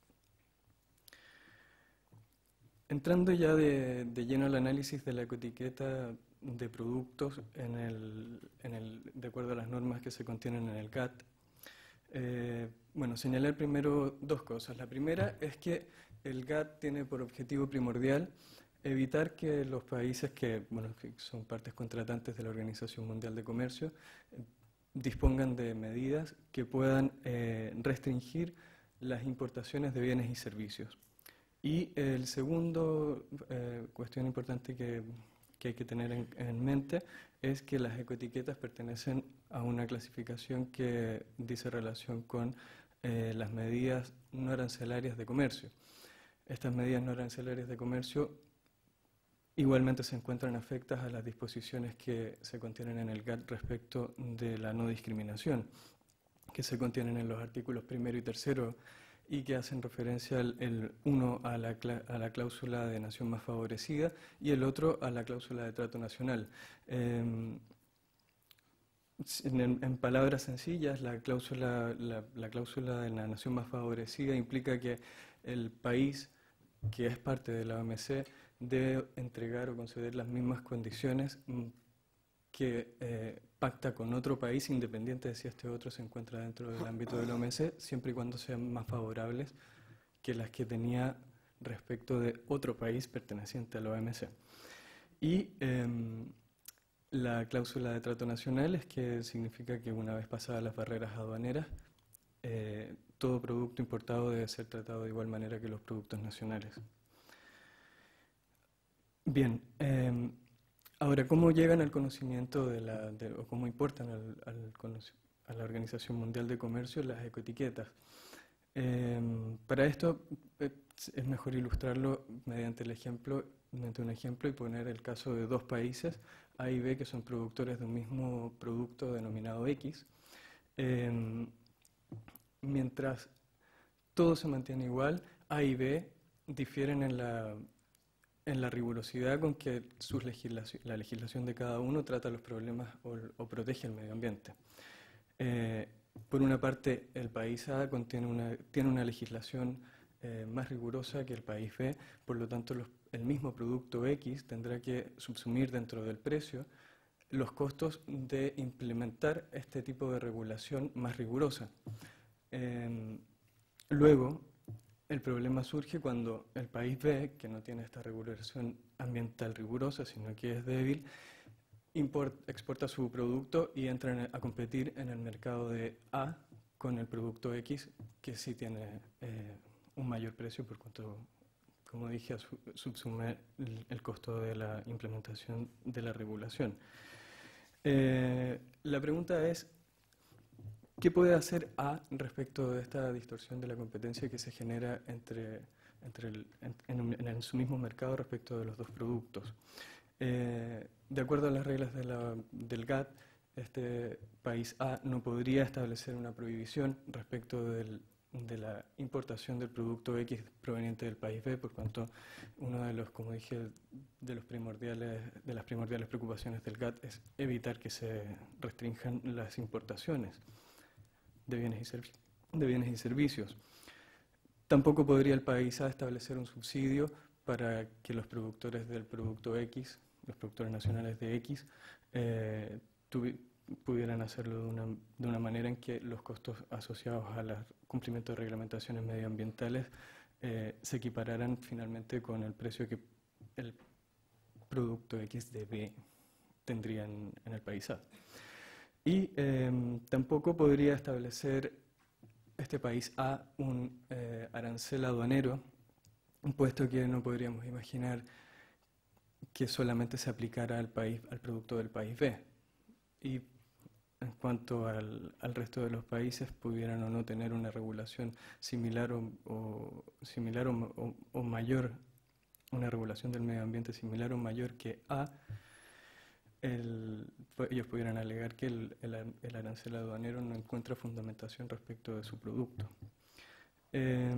D: Entrando ya de, de lleno al análisis de la ecoetiqueta de productos en el, en el, de acuerdo a las normas que se contienen en el G A T T, eh, bueno, señalar primero dos cosas. La primera es que el G A T T tiene por objetivo primordial evitar que los países que, bueno, que son partes contratantes de la Organización Mundial de Comercio eh, dispongan de medidas que puedan eh, restringir las importaciones de bienes y servicios. Y el segundo eh, cuestión importante que, que hay que tener en, en mente es que las ecoetiquetas pertenecen a una clasificación que dice relación con eh, las medidas no arancelarias de comercio. Estas medidas no arancelarias de comercio igualmente se encuentran afectas a las disposiciones que se contienen en el G A T T respecto de la no discriminación, que se contienen en los artículos primero y tercero y que hacen referencia el, el uno a la, a la cláusula de nación más favorecida y el otro a la cláusula de trato nacional. Eh, en, en palabras sencillas, la cláusula, la, la cláusula de la nación más favorecida implica que el país que es parte de la O M C debe entregar o conceder las mismas condiciones que eh, pacta con otro país, independiente de si este otro se encuentra dentro del ámbito de la O M C, siempre y cuando sean más favorables que las que tenía respecto de otro país perteneciente a la O M C. Y eh, la cláusula de trato nacional es que significa que una vez pasadas las barreras aduaneras, eh, todo producto importado debe ser tratado de igual manera que los productos nacionales. Bien, eh, ahora, ¿cómo llegan al conocimiento de la, de, o cómo importan al, al, a la Organización Mundial de Comercio las ecoetiquetas? Eh, para esto eh, es mejor ilustrarlo mediante el ejemplo, mediante un ejemplo y poner el caso de dos países, A y B, que son productores de un mismo producto denominado X. Eh, mientras todo se mantiene igual, A y B difieren en la en la rigurosidad con que sus legislación, la legislación de cada uno trata los problemas o, o protege el medio ambiente. Eh, por una parte, el país A contiene una, tiene una legislación eh, más rigurosa que el país B, por lo tanto los, el mismo producto X tendrá que subsumir dentro del precio los costos de implementar este tipo de regulación más rigurosa. Eh, luego, el problema surge cuando el país B, que no tiene esta regulación ambiental rigurosa, sino que es débil, import, exporta su producto y entra a competir en el mercado de A con el producto X, que sí tiene eh, un mayor precio, por cuanto, como dije, subsume el, el costo de la implementación de la regulación. Eh, la pregunta es, ¿qué puede hacer A respecto de esta distorsión de la competencia que se genera entre, entre el, en, en, en su mismo mercado respecto de los dos productos? Eh, de acuerdo a las reglas de la, del G A T T, este país A no podría establecer una prohibición respecto del, de la importación del producto X proveniente del país B, por cuanto uno de los, como dije, de, los primordiales, de las primordiales preocupaciones del G A T T es evitar que se restrinjan las importaciones de bienes, y de bienes y servicios. Tampoco podría el país A establecer un subsidio para que los productores del producto X, los productores nacionales de X, eh, pudieran hacerlo de una, de una manera en que los costos asociados al cumplimiento de reglamentaciones medioambientales eh, se equipararan finalmente con el precio que el producto X de B tendría en, en el país A. Y eh, tampoco podría establecer este país A un eh, arancel aduanero, puesto que no podríamos imaginar que solamente se aplicara al, país, al producto del país B. Y en cuanto al, al resto de los países, pudieran o no tener una regulación similar o, o, similar o, o, o mayor, una regulación del medio ambiente similar o mayor que A, el, ellos pudieran alegar que el, el, el arancel aduanero no encuentra fundamentación respecto de su producto. Eh,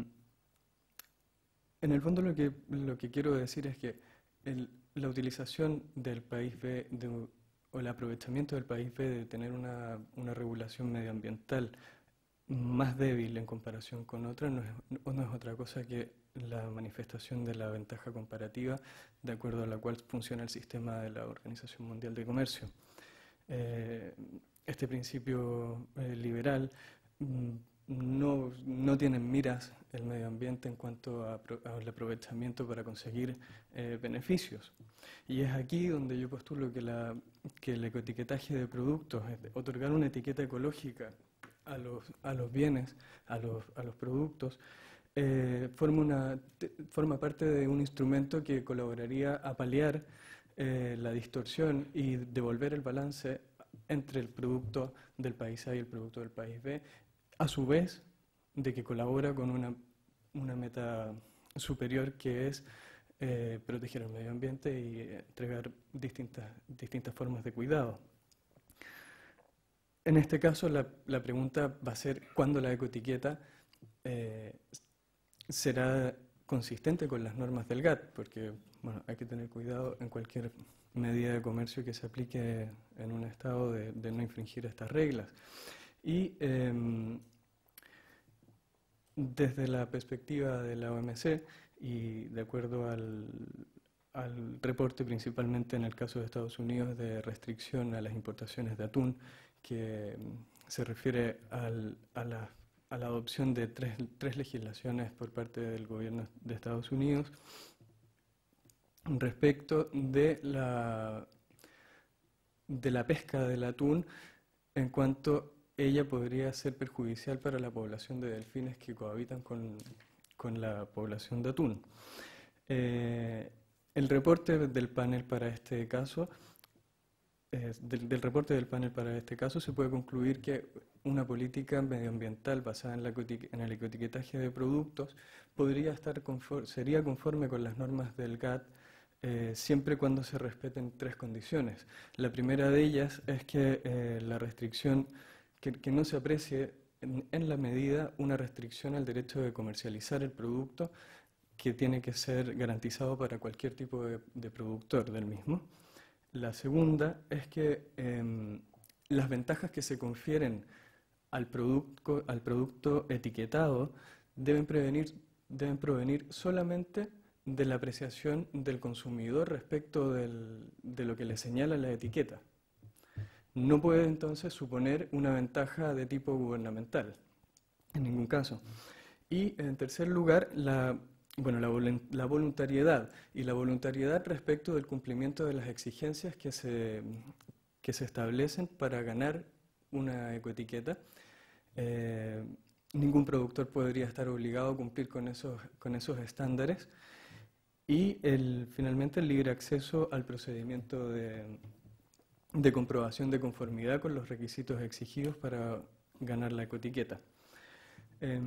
D: en el fondo lo que, lo que quiero decir es que el, la utilización del país B de, o el aprovechamiento del país B de tener una, una regulación medioambiental más débil en comparación con otra no es, no es otra cosa que la manifestación de la ventaja comparativa de acuerdo a la cual funciona el sistema de la Organización Mundial de Comercio. Eh, este principio eh, liberal mm, no, no tiene en miras el medio ambiente en cuanto a, al aprovechamiento para conseguir eh, beneficios. Y es aquí donde yo postulo que, la, que el ecoetiquetaje de productos, otorgar una etiqueta ecológica a los, a los bienes, a los, a los productos, eh, forma, una, te, forma parte de un instrumento que colaboraría a paliar eh, la distorsión y devolver el balance entre el producto del país A y el producto del país B, a su vez de que colabora con una, una meta superior que es eh, proteger el medio ambiente y entregar distintas, distintas formas de cuidado. En este caso, la, la pregunta va a ser cuándo la ecoetiqueta eh, será consistente con las normas del G A T T, porque bueno, hay que tener cuidado en cualquier medida de comercio que se aplique en un Estado de, de no infringir estas reglas. Y eh, desde la perspectiva de la O M C y de acuerdo al, al reporte principalmente en el caso de Estados Unidos de restricción a las importaciones de atún, que se refiere al, a, la, a la adopción de tres, tres legislaciones por parte del gobierno de Estados Unidos respecto de la, de la pesca del atún en cuanto ella podría ser perjudicial para la población de delfines que cohabitan con, con la población de atún. Eh, el reporte del panel para este caso, eh, del, del reporte del panel para este caso se puede concluir que una política medioambiental basada en, la, en el ecoetiquetaje de productos podría estar conforme, sería conforme con las normas del G A T T eh, siempre cuando se respeten tres condiciones. La primera de ellas es que eh, la restricción Que, que no se aprecie en, en la medida una restricción al derecho de comercializar el producto que tiene que ser garantizado para cualquier tipo de, de productor del mismo. La segunda es que eh, las ventajas que se confieren al producto, al producto etiquetado deben, prevenir, deben provenir solamente de la apreciación del consumidor respecto del, de lo que le señala la etiqueta. No puede entonces suponer una ventaja de tipo gubernamental, en ningún caso. Y en tercer lugar, la, bueno, la, la voluntariedad, y la voluntariedad respecto del cumplimiento de las exigencias que se, que se establecen para ganar una ecoetiqueta. Eh, ningún productor podría estar obligado a cumplir con esos, con esos estándares. Y el, finalmente el libre acceso al procedimiento de de comprobación de conformidad con los requisitos exigidos para ganar la ecoetiqueta. Eh,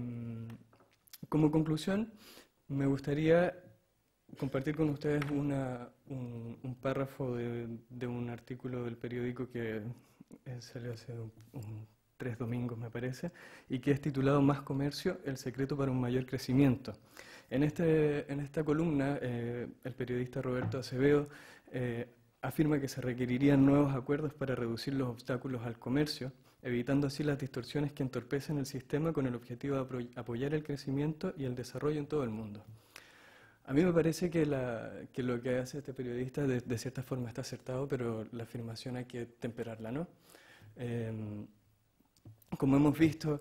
D: como conclusión, me gustaría compartir con ustedes una, un, un párrafo de, de un artículo del periódico que eh, salió hace un, un, tres domingos, me parece, y que es titulado Más comercio, el secreto para un mayor crecimiento. En, este, en esta columna, eh, el periodista Roberto Acevedo eh, afirma que se requerirían nuevos acuerdos para reducir los obstáculos al comercio, evitando así las distorsiones que entorpecen el sistema con el objetivo de apoyar el crecimiento y el desarrollo en todo el mundo. A mí me parece que, la, que lo que hace este periodista de, de cierta forma está acertado, pero la afirmación hay que temperarla, ¿no? Eh, como hemos visto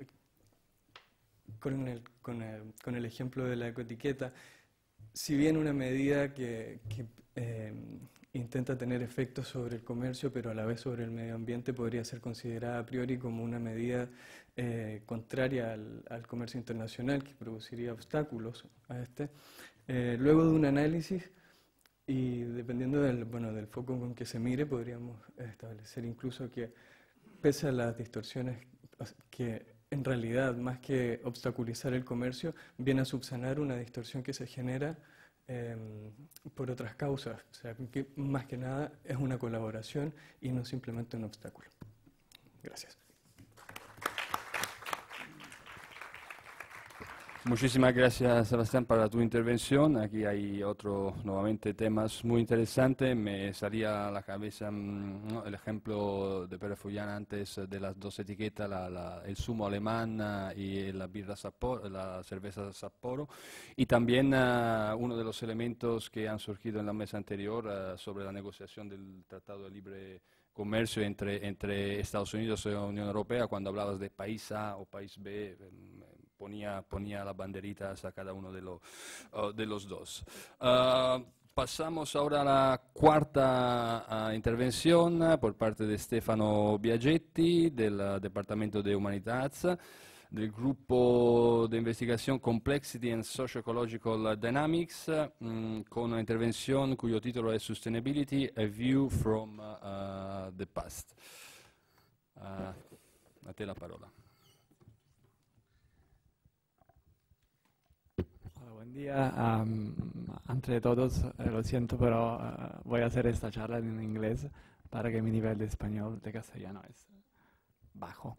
D: con el, con, el, con el ejemplo de la ecoetiqueta, si bien una medida que, que eh, intenta tener efectos sobre el comercio, pero a la vez sobre el medio ambiente, podría ser considerada a priori como una medida eh, contraria al, al comercio internacional, que produciría obstáculos a este. Eh, luego de un análisis, y dependiendo del, bueno, del foco con que se mire, podríamos establecer incluso que, pese a las distorsiones que en realidad, más que obstaculizar el comercio, viene a subsanar una distorsión que se genera eh, por otras causas. O sea, que más que nada es una colaboración y no simplemente un obstáculo. Gracias.
A: Muchísimas gracias, Sebastián, para tu intervención. Aquí hay otro, nuevamente, temas muy interesantes. Me salía a la cabeza ¿no? el ejemplo de Pere Fullana antes de las dos etiquetas, la, la, el zumo alemán uh, y la birra Sapporo, la cerveza Sapporo. Y también uh, uno de los elementos que han surgido en la mesa anterior uh, sobre la negociación del Tratado de Libre Comercio entre, entre Estados Unidos y la Unión Europea, cuando hablabas de país A o país B, ponía, ponía las banderitas a cada uno de, lo, uh, de los dos. Uh, pasamos ahora a la cuarta uh, intervención uh, por parte de Stefano Biagetti, del uh, Departamento de Humanidades, del grupo de investigación Complexity and Socio-Ecological Dynamics, mh, con una intervención cuyo título es Sustainability, a View from uh, uh, the Past. Uh, a te la parola.
E: Hola, buen día. Um, entre todos, eh, lo siento, pero uh, voy a hacer esta charla en inglés para que mi nivel de español, de castellano, es bajo.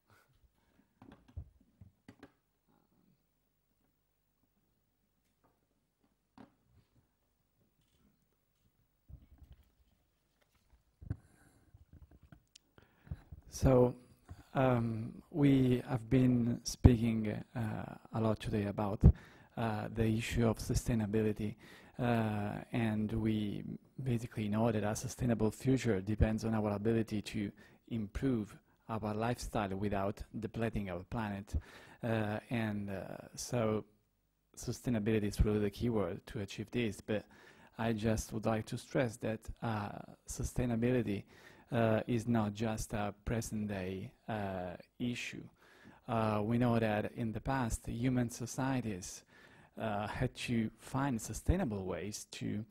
E: So, um, we have been speaking uh, a lot today about uh, the issue of sustainability, uh, and we basically know that a sustainable future depends on our ability to improve our lifestyle without depleting our planet, uh, and uh, so sustainability is really the key word to achieve this, but I just would like to stress that uh, sustainability Uh, is not just a present-day uh, issue. Uh, we know that in the past, human societies uh, had to find sustainable ways to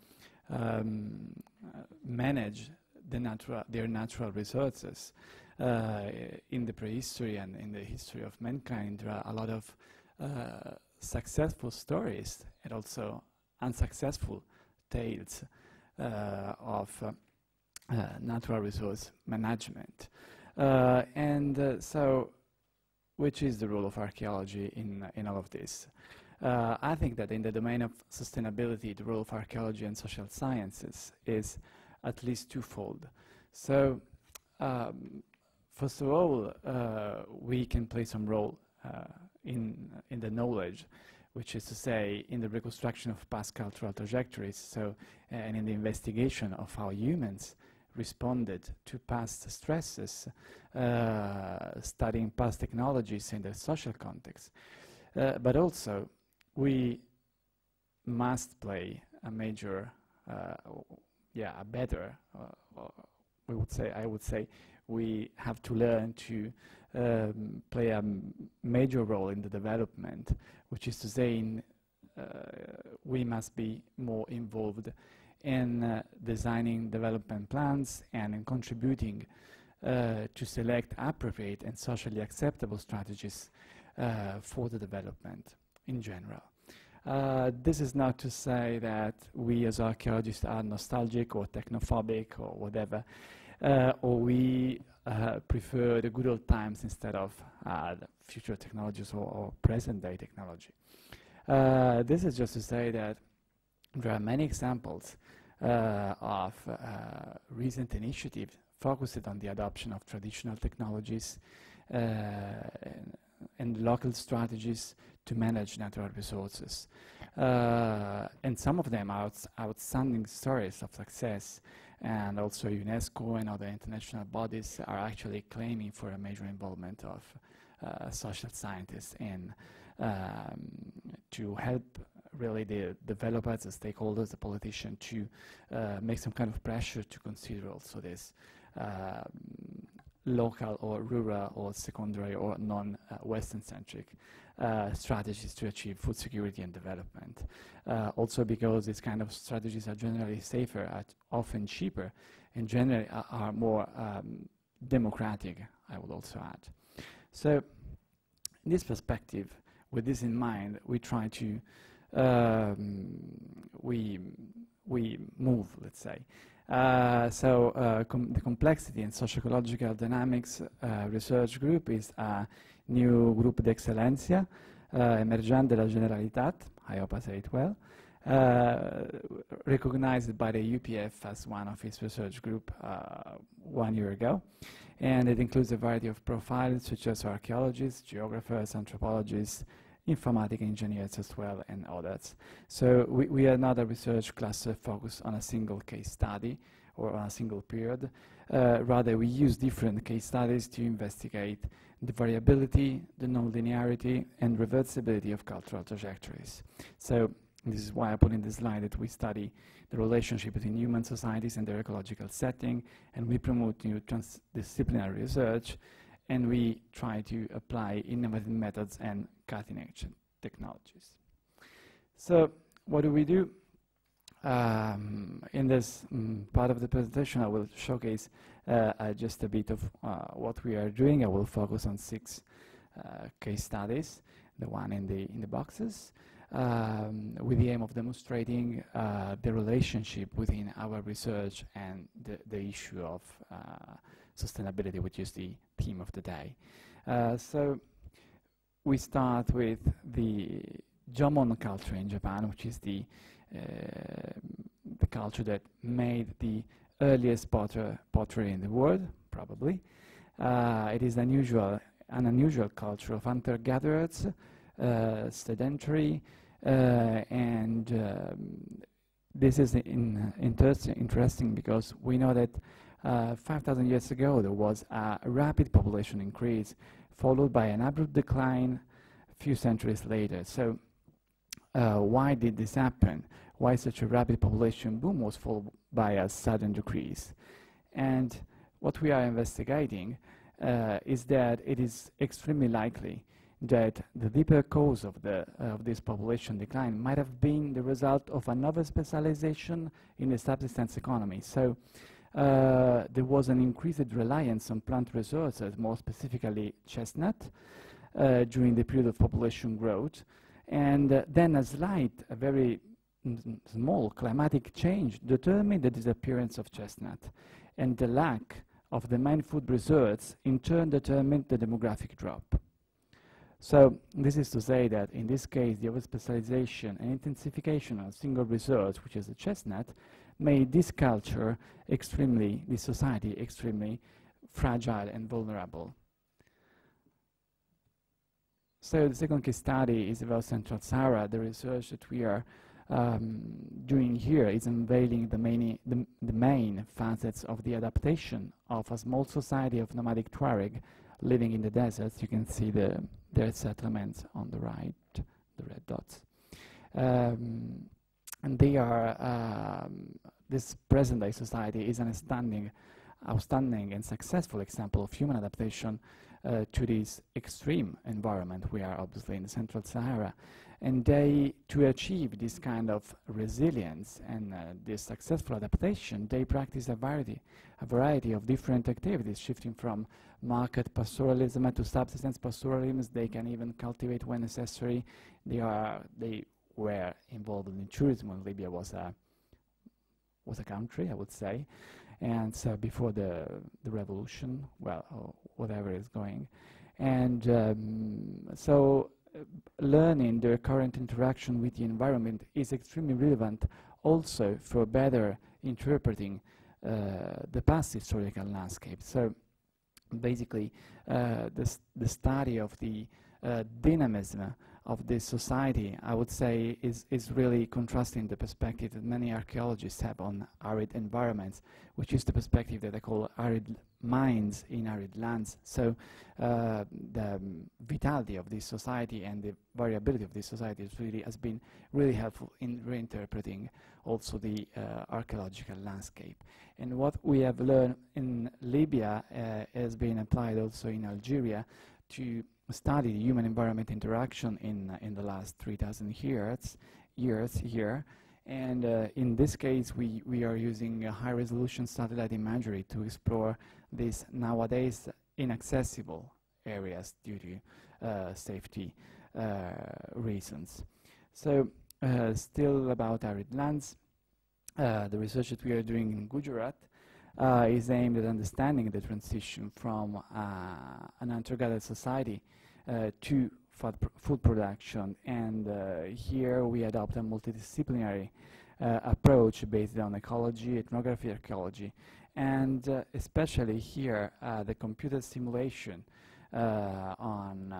E: um, manage the natural, their natural resources. Uh, in the prehistory and in the history of mankind, there are a lot of uh, successful stories and also unsuccessful tales uh, of uh, Uh, natural resource management. Uh, and uh, so, which is the role of archaeology in, uh, in all of this? Uh, I think that in the domain of sustainability, the role of archaeology and social sciences is at least twofold. So, um, first of all, uh, we can play some role uh, in, in the knowledge, which is to say, in the reconstruction of past cultural trajectories, so, and in the investigation of how humans responded to past stresses, uh, studying past technologies in the social context. Uh, but also, we must play a major, uh, yeah, a better, uh, we would say, I would say, we have to learn to um, play a major role in the development, which is to say, in, uh, we must be more involved in uh, designing development plans and in contributing uh, to select appropriate and socially acceptable strategies uh, for the development in general. Uh, this is not to say that we as archaeologists are nostalgic or technophobic or whatever, uh, or we uh, prefer the good old times instead of uh, the future technologies or, or present-day technology. Uh, this is just to say that there are many examples uh, of uh, recent initiatives focused on the adoption of traditional technologies uh, and, and local strategies to manage natural resources. Uh, and some of them are outs outstanding stories of success, and also UNESCO and other international bodies are actually claiming for a major involvement of uh, social scientists in um, to help really the developers, the stakeholders, the politicians to uh, make some kind of pressure to consider also this uh, local or rural or secondary or non-Western centric uh, strategies to achieve food security and development. Uh, also because these kind of strategies are generally safer, are often cheaper, and generally are, are more um, democratic, I would also add. So in this perspective, with this in mind, we try to um, we we move, let's say. Uh, so uh, com the complexity and socio-ecological dynamics uh, research group is a new group d'excellencia, uh, emergente della Generalitat, I hope I say it well, uh, recognized by the U P F as one of its research group uh, one year ago. And it includes a variety of profiles such as archaeologists, geographers, anthropologists, informatic engineers as well, and others. So we, we are not a research cluster focused on a single case study or on a single period. Uh, rather, we use different case studies to investigate the variability, the non-linearity, and reversibility of cultural trajectories. So this is why I put in this slide that we study the relationship between human societies and their ecological setting, and we promote new transdisciplinary research, and we try to apply innovative methods and cutting-edge technologies. So what do we do? Um, in this um, part of the presentation, I will showcase uh, uh, just a bit of uh, what we are doing. I will focus on six uh, case studies, the one in the, in the boxes, um, with the aim of demonstrating uh, the relationship within our research and the, the issue of uh, sustainability, which is the theme of the day. Uh, so we start with the Jomon culture in Japan, which is the, uh, the culture that made the earliest potter, pottery in the world, probably. Uh, it is unusual, an unusual culture of hunter-gatherers, uh, sedentary, uh, and um, this is in, interesting, interesting because we know that Uh, five thousand years ago, there was a rapid population increase, followed by an abrupt decline a few centuries later. So uh, why did this happen? Why such a rapid population boom was followed by a sudden decrease? And what we are investigating uh, is that it is extremely likely that the deeper cause of, the, uh, of this population decline might have been the result of another specialization in the subsistence economy. So Uh, there was an increased reliance on plant resources, more specifically chestnut, uh, during the period of population growth. And uh, then a slight, a very mm, small climatic change determined the disappearance of chestnut. And the lack of the main food reserves in turn determined the demographic drop. So this is to say that in this case, the overspecialization and intensification of single resource, which is the chestnut, made this culture extremely, this society extremely fragile and vulnerable. So the second case study is about Central Sahara. The research that we are um, doing here is unveiling the main, the, the main facets of the adaptation of a small society of nomadic Tuareg living in the deserts. You can see the, their settlements on the right, the red dots. Um, And they are, um, this present-day society is an outstanding, outstanding and successful example of human adaptation uh, to this extreme environment. We are obviously in the Central Sahara. And they, to achieve this kind of resilience and uh, this successful adaptation, they practice a variety, a variety of different activities, shifting from market pastoralism to subsistence pastoralism. They can even cultivate when necessary. They are, they were involved in tourism when Libya was a was a country, I would say, and so before the the revolution, well, or whatever is going, and um, so uh, learning the current interaction with the environment is extremely relevant, also for better interpreting uh, the past historical landscape. So basically, uh, the the study of the uh, dynamism of this society, I would say, is, is really contrasting the perspective that many archaeologists have on arid environments, which is the perspective that I call arid minds in arid lands. So uh, the um, vitality of this society and the variability of this society is really, has been really helpful in reinterpreting also the uh, archaeological landscape. And what we have learned in Libya uh, has been applied also in Algeria to study human-environment interaction in uh, in the last three thousand years years here, and uh, in this case we we are using a high-resolution satellite imagery to explore these nowadays inaccessible areas due to uh, safety uh, reasons. So uh, still about arid lands, uh, the research that we are doing in Gujarat uh, is aimed at understanding the transition from uh, an hunter-gatherer society Uh, to food, pr food production, and uh, here we adopt a multidisciplinary uh, approach based on ecology, ethnography, archaeology, and uh, especially here uh, the computer simulation uh, on uh,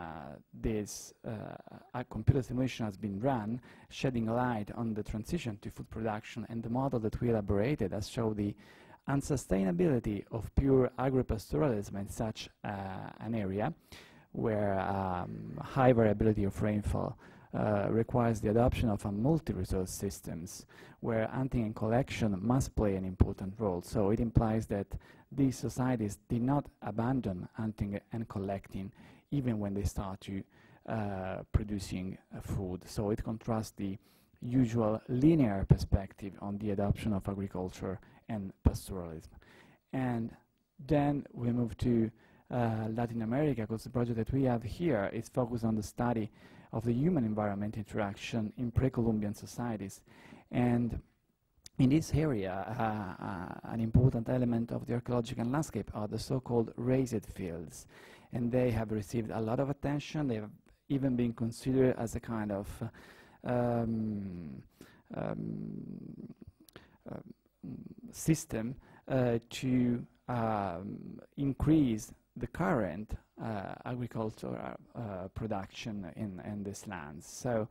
E: this uh, a computer simulation has been run, shedding light on the transition to food production, and the model that we elaborated has shown the unsustainability of pure agropastoralism in such uh, an area, where um, high variability of rainfall uh, requires the adoption of a multi-resource systems, where hunting and collection must play an important role. So it implies that these societies did not abandon hunting and collecting even when they start to uh, producing uh, food. So it contrasts the usual linear perspective on the adoption of agriculture and pastoralism. And then we move to Uh, Latin America, because the project that we have here is focused on the study of the human-environment interaction in pre-Columbian societies. And in this area, uh, uh, an important element of the archaeological landscape are the so-called raised fields. And they have received a lot of attention. They have even been considered as a kind of uh, um, um, uh, system uh, to um, increase the current uh, agricultural uh, production in, in these lands. So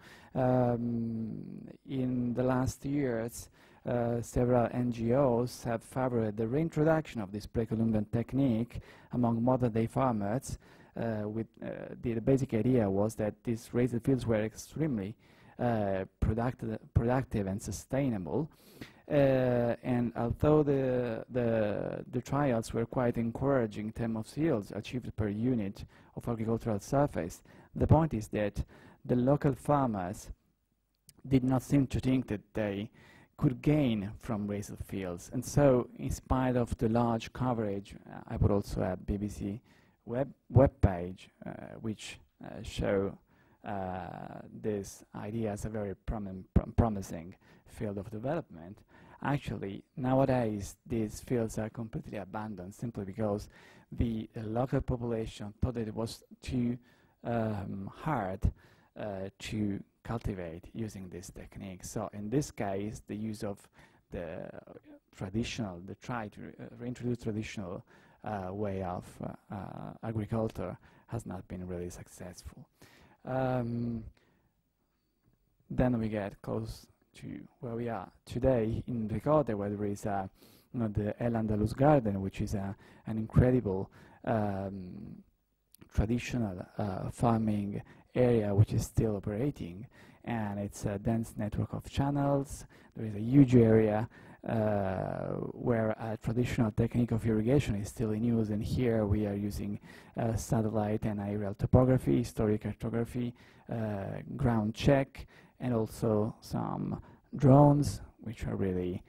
E: um, in the last years, uh, several N G Os have favored the reintroduction of this pre-Columbian technique among modern-day farmers. Uh, with uh, the, the basic idea was that these raised fields were extremely uh, productive, productive and sustainable. Uh, and although the, the, the trials were quite encouraging in terms of yields achieved per unit of agricultural surface, the point is that the local farmers did not seem to think that they could gain from raised fields. And so, in spite of the large coverage, uh, I would also add B B C web, web page, uh, which uh, show uh, this idea as a very prom prom promising field of development. Actually, nowadays, these fields are completely abandoned simply because the uh, local population thought that it was too um, hard uh, to cultivate using this technique. So in this case, the use of the traditional, the try to re uh, reintroduce traditional uh, way of uh, uh, agriculture has not been really successful. Um, then we get close to where we are today in Ricote, where there is uh, you know, the El Andalus Garden, which is a, an incredible um, traditional uh, farming area which is still operating, and it's a dense network of channels. There is a huge area uh, where a traditional technique of irrigation is still in use, and here we are using uh, satellite and aerial topography, historic cartography, uh, ground check, and also some drones, which are really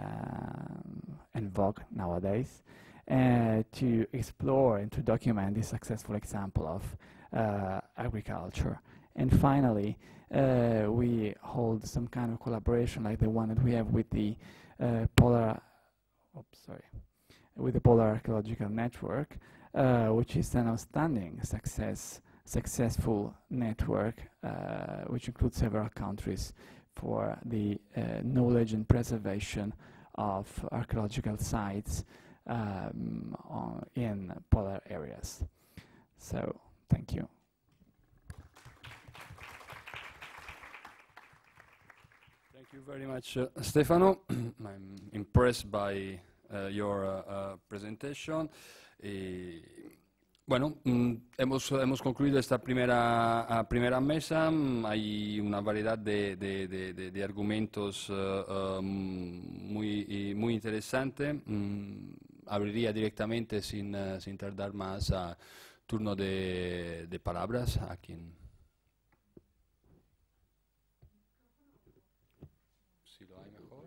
E: um, en vogue nowadays, uh, to explore and to document this successful example of uh, agriculture. And finally, uh, we hold some kind of collaboration like the one that we have with the uh, Polar, oops, sorry, with the Polar Archaeological Network, uh, which is an outstanding success, successful network, uh, which includes several countries for the uh, knowledge and preservation of archaeological sites um, on, in polar areas. So, thank you.
A: Thank you very much, uh, Stefano. I'm impressed by uh, your uh, uh, presentation. Y, bueno, mm, hemos, hemos concluido esta primera, uh, primera mesa. Mm, hay una variedad de, de, de, de, de argumentos uh, uh, muy, muy interesantes. Mm, abriría directamente, sin, uh, sin tardar más, a turno de, de palabras a quien... Si lo hay mejor.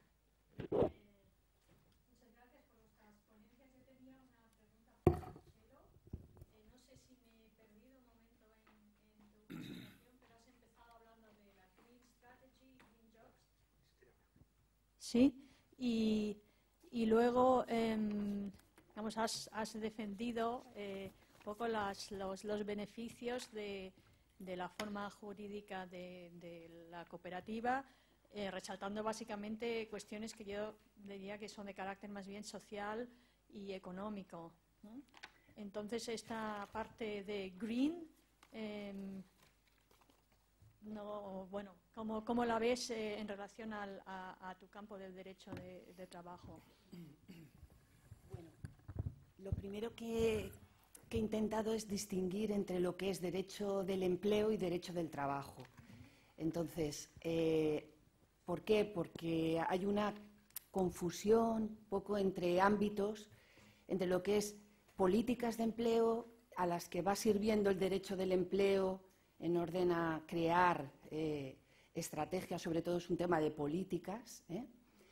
F: Muchas gracias por vuestras ponencias. Yo tenía una pregunta para Marcelo. Eh, no sé si me he perdido un momento en, en tu presentación, pero has empezado hablando de la Green Strategy, Green Jobs. Sí, y, y luego eh, digamos, has, has defendido eh, un poco las, los, los beneficios de, de la forma jurídica de, de la cooperativa, eh, resaltando básicamente cuestiones que yo diría que son de carácter más bien social y económico, ¿no? Entonces, esta parte de green, eh, no, bueno, ¿cómo, cómo la ves eh, en relación al, a, a tu campo del derecho de, de trabajo?
C: Bueno, lo primero que, que he intentado es distinguir entre lo que es derecho del empleo y derecho del trabajo. Entonces, eh, ¿por qué? Porque hay una confusión un poco entre ámbitos, entre lo que es políticas de empleo a las que va sirviendo el derecho del empleo en orden a crear eh, estrategias, sobre todo es un tema de políticas, ¿eh?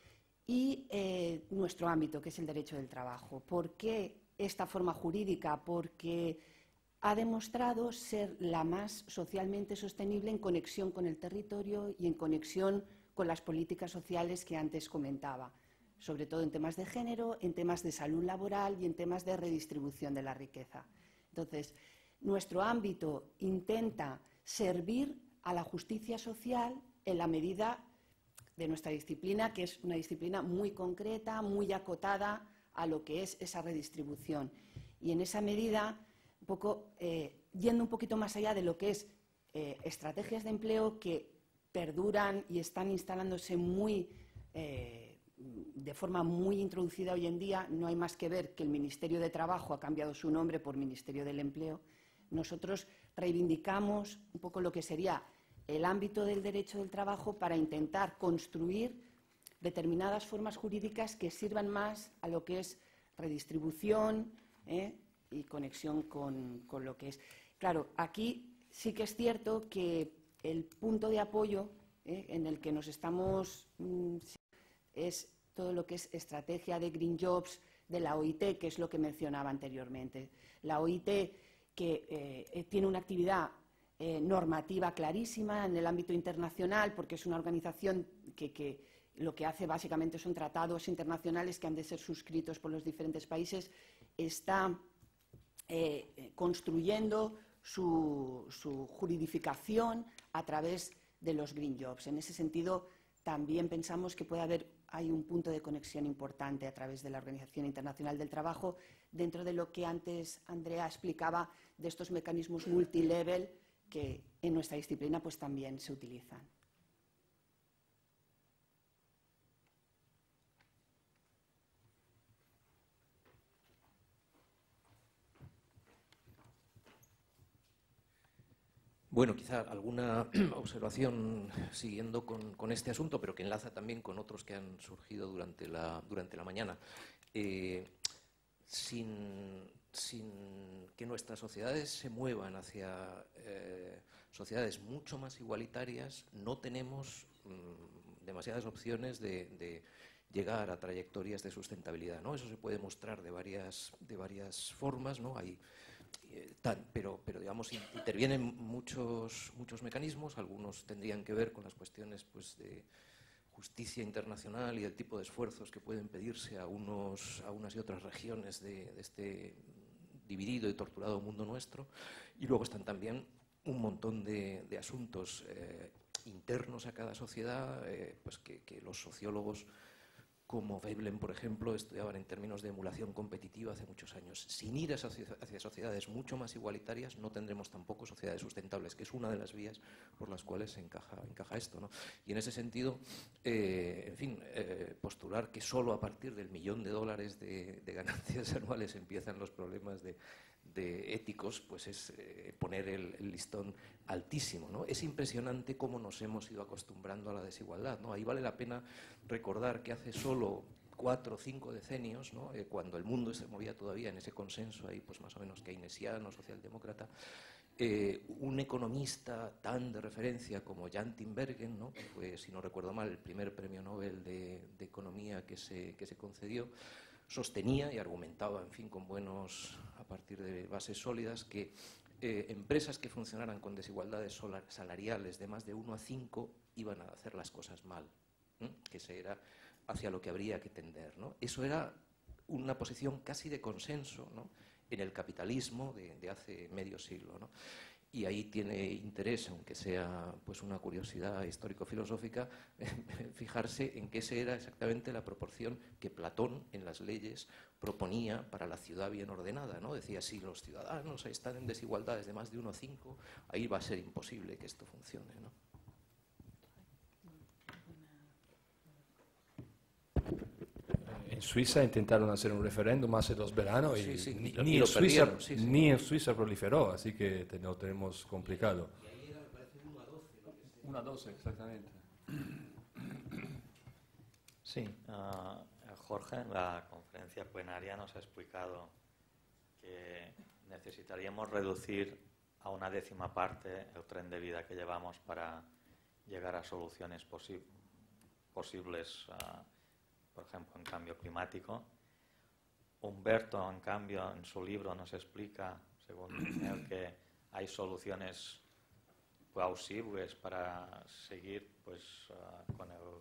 C: y eh, nuestro ámbito, que es el derecho del trabajo. ¿Por qué esta forma jurídica? Porque ha demostrado ser la más socialmente sostenible en conexión con el territorio y en conexión con las políticas sociales que antes comentaba, sobre todo en temas de género, en temas de salud laboral y en temas de redistribución de la riqueza. Entonces, nuestro ámbito intenta servir a la justicia social en la medida de nuestra disciplina, que es una disciplina muy concreta, muy acotada a lo que es esa redistribución. Y en esa medida, un poco, eh, yendo un poquito más allá de lo que es eh, estrategias de empleo que perduran y están instalándose muy, eh, de forma muy introducida hoy en día, no hay más que ver que el Ministerio de Trabajo ha cambiado su nombre por Ministerio del Empleo. Nosotros reivindicamos un poco lo que sería el ámbito del derecho del trabajo para intentar construir determinadas formas jurídicas que sirvan más a lo que es redistribución ¿eh? y conexión con, con lo que es. Claro, aquí sí que es cierto que el punto de apoyo ¿eh? en el que nos estamos mmm, es todo lo que es estrategia de Green Jobs de la O I T, que es lo que mencionaba anteriormente. La O I T, que eh, tiene una actividad eh, normativa clarísima en el ámbito internacional, porque es una organización que, que lo que hace básicamente son tratados internacionales que han de ser suscritos por los diferentes países, está eh, construyendo su, su juridificación a través de los Green Jobs. En ese sentido, también pensamos que puede haber hay un punto de conexión importante a través de la Organización Internacional del Trabajo dentro de lo que antes Andrea explicaba de estos mecanismos multilevel que en nuestra disciplina pues también se utilizan.
G: Bueno, quizá alguna observación siguiendo con, con este asunto, pero que enlaza también con otros que han surgido durante la, durante la mañana. Eh, sin, sin que nuestras sociedades se muevan hacia eh, sociedades mucho más igualitarias, no tenemos mmm, demasiadas opciones de, de llegar a trayectorias de sustentabilidad, ¿no? Eso se puede mostrar de varias, de varias formas, ¿no? Hay, Tan, pero, pero digamos intervienen muchos, muchos mecanismos, algunos tendrían que ver con las cuestiones pues, de justicia internacional y el tipo de esfuerzos que pueden pedirse a, unos, a unas y otras regiones de, de este dividido y torturado mundo nuestro, y luego están también un montón de, de asuntos eh, internos a cada sociedad, eh, pues que, que los sociólogos como Veblen, por ejemplo, estudiaban en términos de emulación competitiva hace muchos años. Sin ir hacia sociedades mucho más igualitarias, no tendremos tampoco sociedades sustentables, que es una de las vías por las cuales se encaja, encaja esto, ¿no? Y en ese sentido, eh, en fin, eh, postular que solo a partir del millón de dólares de, de ganancias anuales empiezan los problemas de, de éticos, pues es eh, poner el, el listón altísimo, ¿no? Es impresionante cómo nos hemos ido acostumbrando a la desigualdad, ¿no? Ahí vale la pena recordar que hace solo cuatro o cinco decenios, ¿no? eh, cuando el mundo se movía todavía en ese consenso ahí, pues más o menos keynesiano, socialdemócrata, eh, un economista tan de referencia como Jan Tinbergen, ¿no? que fue, si no recuerdo mal, el primer premio Nobel de, de Economía que se, que se concedió, sostenía y argumentaba, en fin, con buenos, a partir de bases sólidas, que eh, empresas que funcionaran con desigualdades salariales de más de uno a cinco iban a hacer las cosas mal, ¿eh? que ese era hacia lo que habría que tender, ¿no? Eso era una posición casi de consenso, ¿no? en el capitalismo de, de hace medio siglo, ¿no? Y ahí tiene interés, aunque sea pues una curiosidad histórico-filosófica, fijarse en que esa era exactamente la proporción que Platón en las leyes proponía para la ciudad bien ordenada, ¿no? Decía, si los ciudadanos están en desigualdades de más de uno a cinco, ahí va a ser imposible que esto funcione, ¿no?
H: En Suiza intentaron hacer un referéndum hace dos veranos y
G: sí, sí,
H: ni,
G: y
H: ni,
G: lo
H: en Suiza,
G: perdieron, sí, sí.
H: ni en Suiza proliferó, así que te, lo tenemos complicado.
G: Y ahí era, me parece, uno a doce.
A: uno a doce, exactamente.
I: Sí, uh, Jorge en la conferencia plenaria nos ha explicado que necesitaríamos reducir a una décima parte el tren de vida que llevamos para llegar a soluciones posi posibles, uh, por ejemplo, en cambio climático. Humberto, en cambio, en su libro nos explica, según él, que hay soluciones plausibles para seguir pues, uh, con el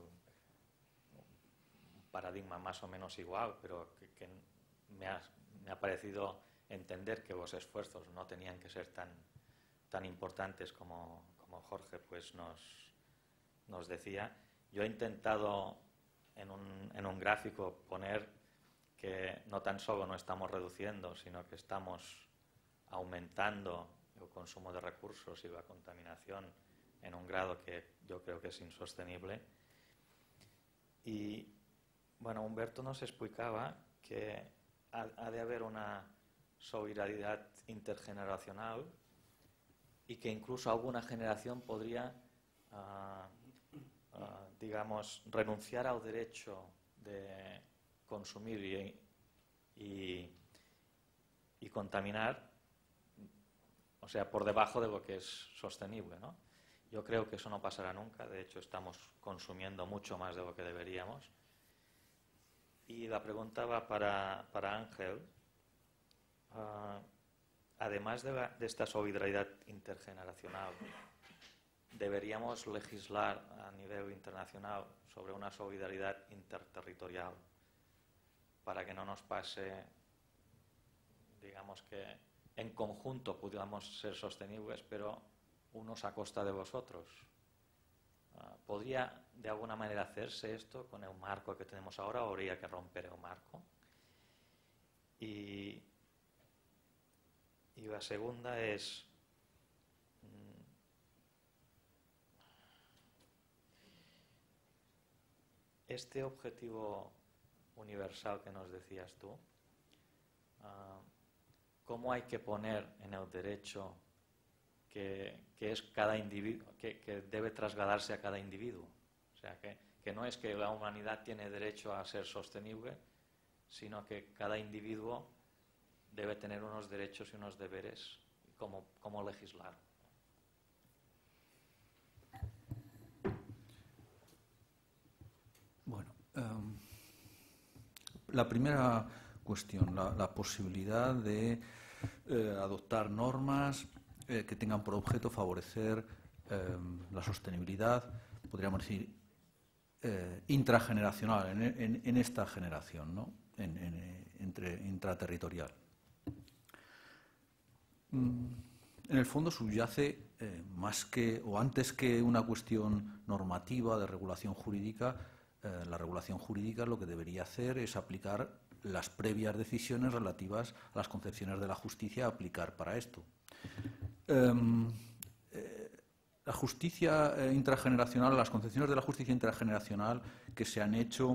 I: paradigma más o menos igual, pero que, que me, ha, me ha parecido entender que los esfuerzos no tenían que ser tan, tan importantes como, como Jorge pues, nos, nos decía. Yo he intentado en un, en un gráfico poner que no tan solo no estamos reduciendo, sino que estamos aumentando el consumo de recursos y la contaminación en un grado que yo creo que es insostenible. Y, bueno, Humberto nos explicaba que ha, ha de haber una solidaridad intergeneracional y que incluso alguna generación podría, uh, uh, digamos, renunciar al derecho de consumir y, y, y contaminar, o sea, por debajo de lo que es sostenible, ¿no? Yo creo que eso no pasará nunca, de hecho estamos consumiendo mucho más de lo que deberíamos. Y la pregunta va para, para Ángel. Uh, además de, la, de esta solidaridad intergeneracional, ¿deberíamos legislar a nivel internacional sobre una solidaridad interterritorial para que no nos pase, digamos que en conjunto pudiéramos ser sostenibles, pero unos a costa de los otros? ¿Podría de alguna manera hacerse esto con el marco que tenemos ahora o habría que romper el marco? Y, y la segunda es, este objetivo universal que nos decías tú, ¿cómo hay que poner en el derecho que, que es cada individuo, que, que debe trasladarse a cada individuo? O sea, que, que no es que la humanidad tiene derecho a ser sostenible, sino que cada individuo debe tener unos derechos y unos deberes, como, como legislar.
B: Bueno, um, la primera cuestión, la, la posibilidad de eh, adoptar normas eh, que tengan por objeto favorecer eh, la sostenibilidad, podríamos decir, eh, intrageneracional, en, en, en esta generación, ¿no? en, en, entre, intraterritorial. En el fondo subyace, eh, más que, o antes que una cuestión normativa de regulación jurídica, eh, la regulación jurídica lo que debería hacer es aplicar las previas decisiones relativas a las concepciones de la justicia a aplicar para esto. Eh, eh, la justicia eh, intrageneracional, las concepciones de la justicia intrageneracional que se han hecho,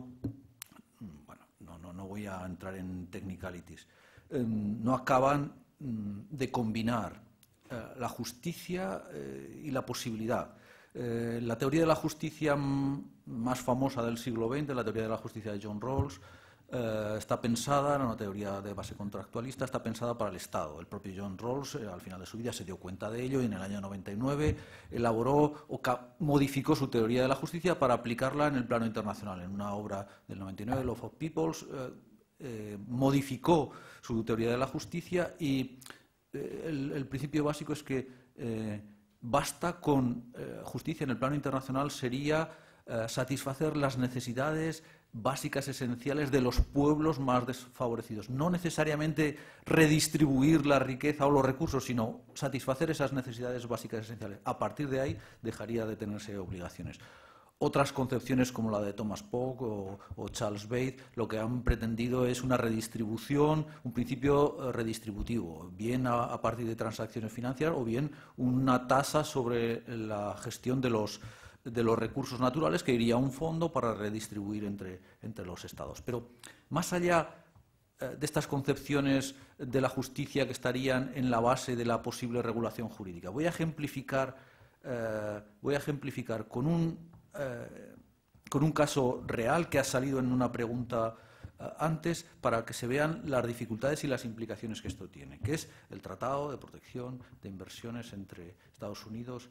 B: bueno, no, no, no voy a entrar en technicalities, eh, no acaban mm, de combinar eh, la justicia eh, y la posibilidad. Eh, la teoría de la justicia más famosa del siglo veinte, la teoría de la justicia de John Rawls, eh, está pensada, era una teoría de base contractualista, está pensada para el Estado. El propio John Rawls, eh, al final de su vida, se dio cuenta de ello y en el año noventa y nueve elaboró o modificó su teoría de la justicia para aplicarla en el plano internacional. En una obra del noventa y nueve, Love of Peoples, eh, eh, modificó su teoría de la justicia y eh, el, el principio básico es que eh, basta con eh, justicia en el plano internacional sería eh, satisfacer las necesidades básicas esenciales de los pueblos más desfavorecidos. No necesariamente redistribuir la riqueza o los recursos, sino satisfacer esas necesidades básicas esenciales. A partir de ahí dejaría de tenerse obligaciones. Otras concepciones como la de Thomas Polk o, o Charles Bates lo que han pretendido es una redistribución, un principio redistributivo, bien a, a partir de transacciones financieras o bien una tasa sobre la gestión de los, de los recursos naturales que iría a un fondo para redistribuir entre, entre los estados. Pero más allá eh, de estas concepciones de la justicia que estarían en la base de la posible regulación jurídica, voy a ejemplificar, eh, voy a ejemplificar con un Eh, con un caso real que ha salido en una pregunta eh, antes para que se vean las dificultades y las implicaciones que esto tiene, que es el Tratado de Protección de Inversiones entre Estados Unidos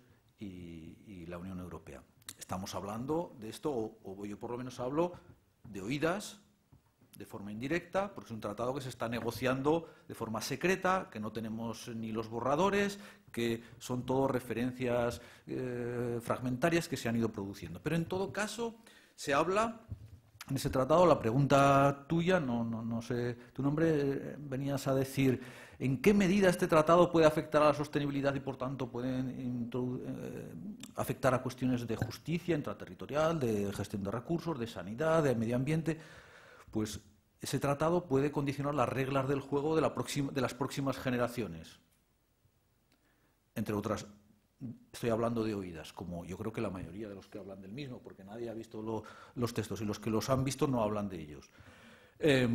B: y, y la Unión Europea. Estamos hablando de esto, o, o yo por lo menos hablo de oídas, de forma indirecta, porque es un tratado que se está negociando de forma secreta, que no tenemos ni los borradores, que son todo referencias eh, fragmentarias que se han ido produciendo. Pero en todo caso se habla en ese tratado, la pregunta tuya, no, no, no sé tu nombre, eh, venías a decir en qué medida este tratado puede afectar a la sostenibilidad y por tanto puede eh, afectar a cuestiones de justicia intraterritorial, de gestión de recursos, de sanidad, de medio ambiente. Pues ese tratado puede condicionar las reglas del juego de, la próxima, de las próximas generaciones. Entre otras, estoy hablando de oídas, como yo creo que la mayoría de los que hablan del mismo, porque nadie ha visto lo, los textos y los que los han visto no hablan de ellos. Eh,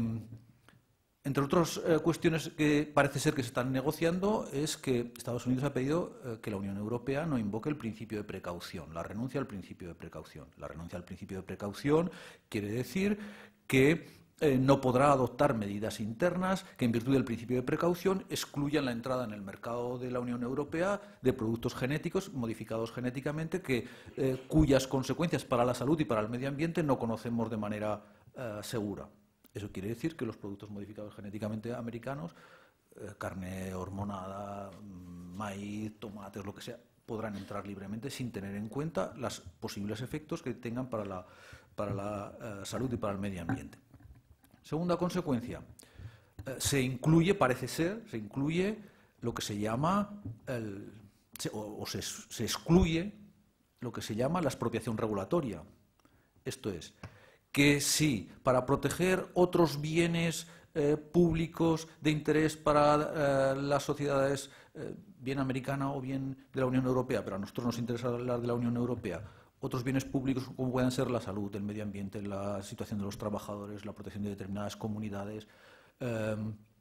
B: entre otras eh, cuestiones que parece ser que se están negociando es que Estados Unidos ha pedido eh, que la Unión Europea no invoque el principio de precaución, la renuncia al principio de precaución. La renuncia al principio de precaución quiere decir que eh, no podrá adoptar medidas internas que, en virtud del principio de precaución, excluyan la entrada en el mercado de la Unión Europea de productos genéticos modificados genéticamente que, eh, cuyas consecuencias para la salud y para el medio ambiente no conocemos de manera eh, segura. Eso quiere decir que los productos modificados genéticamente americanos, eh, carne hormonada, maíz, tomates, lo que sea, podrán entrar libremente sin tener en cuenta los posibles efectos que tengan para la, para la eh, salud y para el medio ambiente. Segunda consecuencia, eh, se incluye, parece ser, se incluye lo que se llama, el, se, o, o se, se excluye lo que se llama la expropiación regulatoria. Esto es, que si para proteger otros bienes eh, públicos de interés para eh, las sociedades, eh, bien americana o bien de la Unión Europea, pero a nosotros nos interesa hablar de la Unión Europea, otros bienes públicos como pueden ser la salud, el medio ambiente, la situación de los trabajadores, la protección de determinadas comunidades, eh,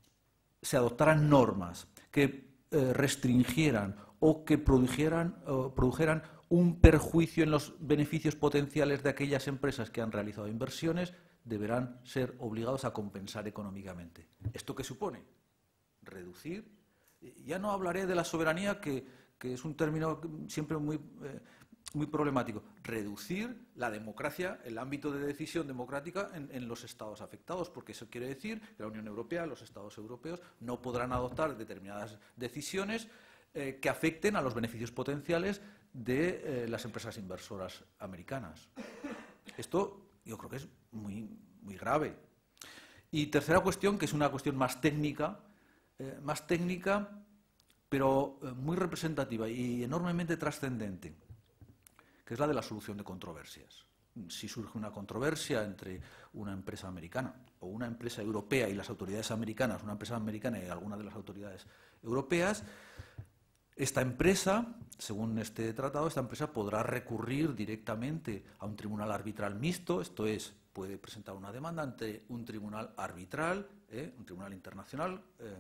B: se adoptaran normas que eh, restringieran o que produjeran, o produjeran un perjuicio en los beneficios potenciales de aquellas empresas que han realizado inversiones, deberán ser obligados a compensar económicamente. ¿Esto qué supone? Reducir. Ya no hablaré de la soberanía, que, que es un término siempre muy, eh, muy problemático. Reducir la democracia, el ámbito de decisión democrática en, en los estados afectados, porque eso quiere decir que la Unión Europea, los estados europeos, no podrán adoptar determinadas decisiones eh, que afecten a los beneficios potenciales de eh, las empresas inversoras americanas. Esto yo creo que es muy, muy grave. Y tercera cuestión, que es una cuestión más técnica, eh, más técnica, pero eh, muy representativa y enormemente trascendente, que es la de la solución de controversias. si surge una controversia entre una empresa americana o una empresa europea y las autoridades americanas, una empresa americana y alguna de las autoridades europeas, esta empresa, según este tratado, esta empresa podrá recurrir directamente a un tribunal arbitral mixto, esto es, puede presentar una demanda ante un tribunal arbitral, eh, un tribunal internacional, eh,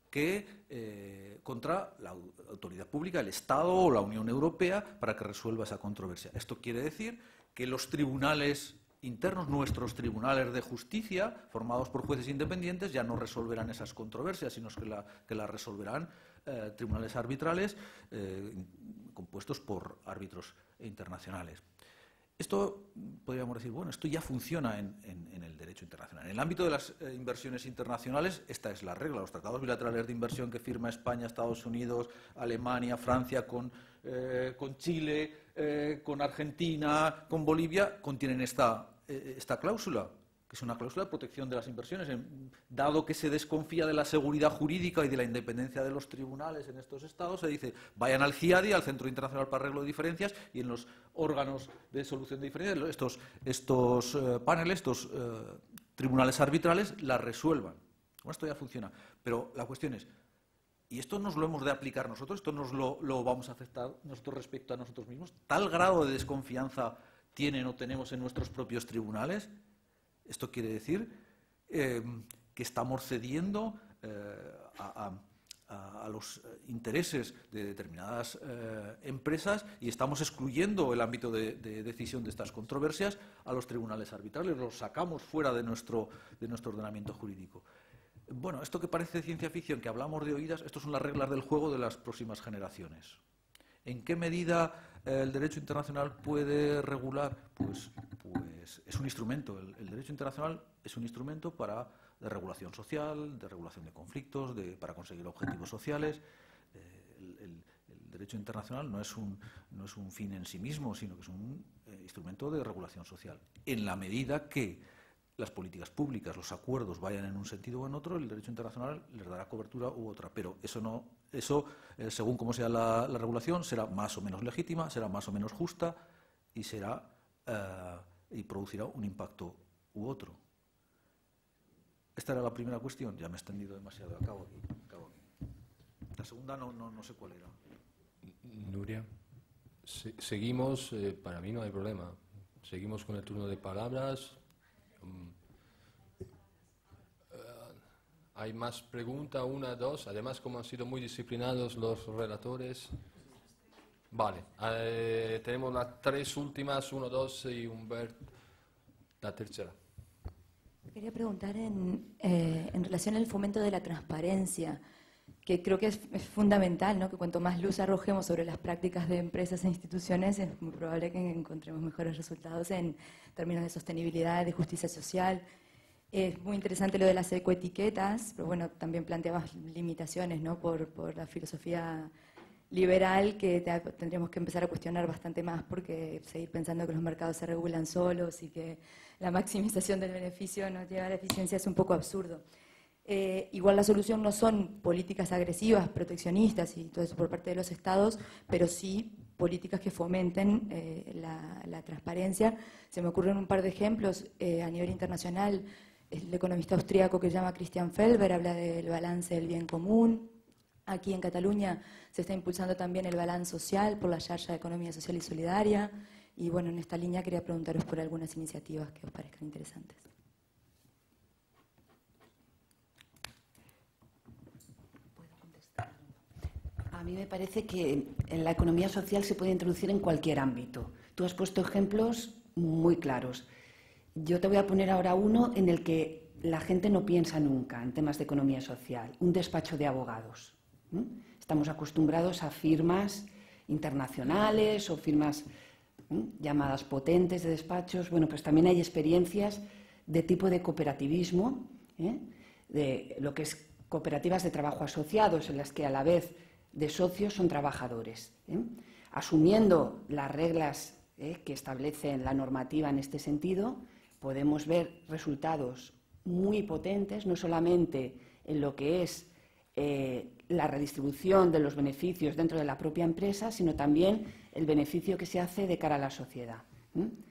B: que eh, contra la autoridad pública, el Estado o la Unión Europea, para que resuelva esa controversia. Esto quiere decir que los tribunales internos, nuestros tribunales de justicia, formados por jueces independientes, ya no resolverán esas controversias, sino que, la, que las resolverán eh, tribunales arbitrales eh, compuestos por árbitros internacionales. Esto, podríamos decir, bueno, esto ya funciona en, en, en el derecho internacional. En el ámbito de las eh, inversiones internacionales, esta es la regla. Los tratados bilaterales de inversión que firma España, Estados Unidos, Alemania, Francia, con, eh, con Chile, eh, con Argentina, con Bolivia, contienen esta, eh, esta cláusula, que es una cláusula de protección de las inversiones. En, dado que se desconfía de la seguridad jurídica y de la independencia de los tribunales en estos estados, se dice, vayan al C I A D I, al Centro Internacional para Arreglo de Diferencias, y en los órganos de solución de diferencias, estos, estos eh, paneles, estos eh, tribunales arbitrales, las resuelvan. Bueno, esto ya funciona. Pero la cuestión es, ¿y esto nos lo hemos de aplicar nosotros? ¿Esto nos lo, lo vamos a aceptar nosotros respecto a nosotros mismos? ¿Tal grado de desconfianza tienen o tenemos en nuestros propios tribunales? Esto quiere decir eh, que estamos cediendo eh, a, a, a los intereses de determinadas eh, empresas y estamos excluyendo el ámbito de, de decisión de estas controversias a los tribunales arbitrales, los sacamos fuera de nuestro, de nuestro ordenamiento jurídico. Bueno, esto que parece ciencia ficción, que hablamos de oídas, estas son las reglas del juego de las próximas generaciones. ¿En qué medida eh, el derecho internacional puede regular? Pues, pues es un instrumento. El, el derecho internacional es un instrumento para, de regulación social, de regulación de conflictos, de, para conseguir objetivos sociales. Eh, el, el, el derecho internacional no es, un, no es un fin en sí mismo, sino que es un eh, instrumento de regulación social. En la medida que las políticas públicas, los acuerdos vayan en un sentido o en otro, el derecho internacional les dará cobertura u otra. Pero eso, no, eso eh, según como sea la, la regulación, será más o menos legítima, será más o menos justa y, será, eh, y producirá un impacto u otro. Esta era la primera cuestión. Ya me he extendido demasiado. Acabo aquí. Acabo aquí. La segunda no, no, no sé cuál era.
H: Nuria, se, seguimos, eh, para mí no hay problema. Seguimos con el turno de palabras. ¿Hay más preguntas? Una, dos. Además, como han sido muy disciplinados los relatores. Vale. Eh, tenemos las tres últimas, uno, dos y Humbert, la tercera.
J: Quería preguntar en, eh, en relación al fomento de la transparencia, que creo que es, es fundamental, ¿no? Que cuanto más luz arrojemos sobre las prácticas de empresas e instituciones, es muy probable que encontremos mejores resultados en términos de sostenibilidad, de justicia social. Es muy interesante lo de las ecoetiquetas, pero bueno, también planteabas limitaciones, ¿no? Por, por la filosofía liberal que te, tendríamos que empezar a cuestionar bastante más, porque seguir pensando que los mercados se regulan solos y que la maximización del beneficio no llega a la eficiencia es un poco absurdo. Eh, igual la solución no son políticas agresivas, proteccionistas y todo eso por parte de los estados, pero sí políticas que fomenten eh, la, la transparencia. Se me ocurren un par de ejemplos eh, a nivel internacional. El economista austríaco que se llama Christian Felber habla del balance del bien común. Aquí en Cataluña se está impulsando también el balance social por la Xarxa de Economía Social y Solidaria. Y bueno, en esta línea quería preguntaros por algunas iniciativas que os parezcan interesantes.
C: A mí me parece que en la economía social se puede introducir en cualquier ámbito. Tú has puesto ejemplos muy claros. Yo te voy a poner ahora uno en el que la gente no piensa nunca en temas de economía social. Un despacho de abogados. ¿Mm? Estamos acostumbrados a firmas internacionales o firmas ¿Mm? llamadas potentes de despachos. Bueno, pues también hay experiencias de tipo de cooperativismo, ¿eh? de lo que es cooperativas de trabajo asociados, en las que a la vez de socios son trabajadores, ¿eh? Asumiendo las reglas ¿eh? que establece la normativa en este sentido, podemos ver resultados muy potentes, no solamente en lo que es eh, la redistribución de los beneficios dentro de la propia empresa, sino también el beneficio que se hace de cara a la sociedad. ¿eh?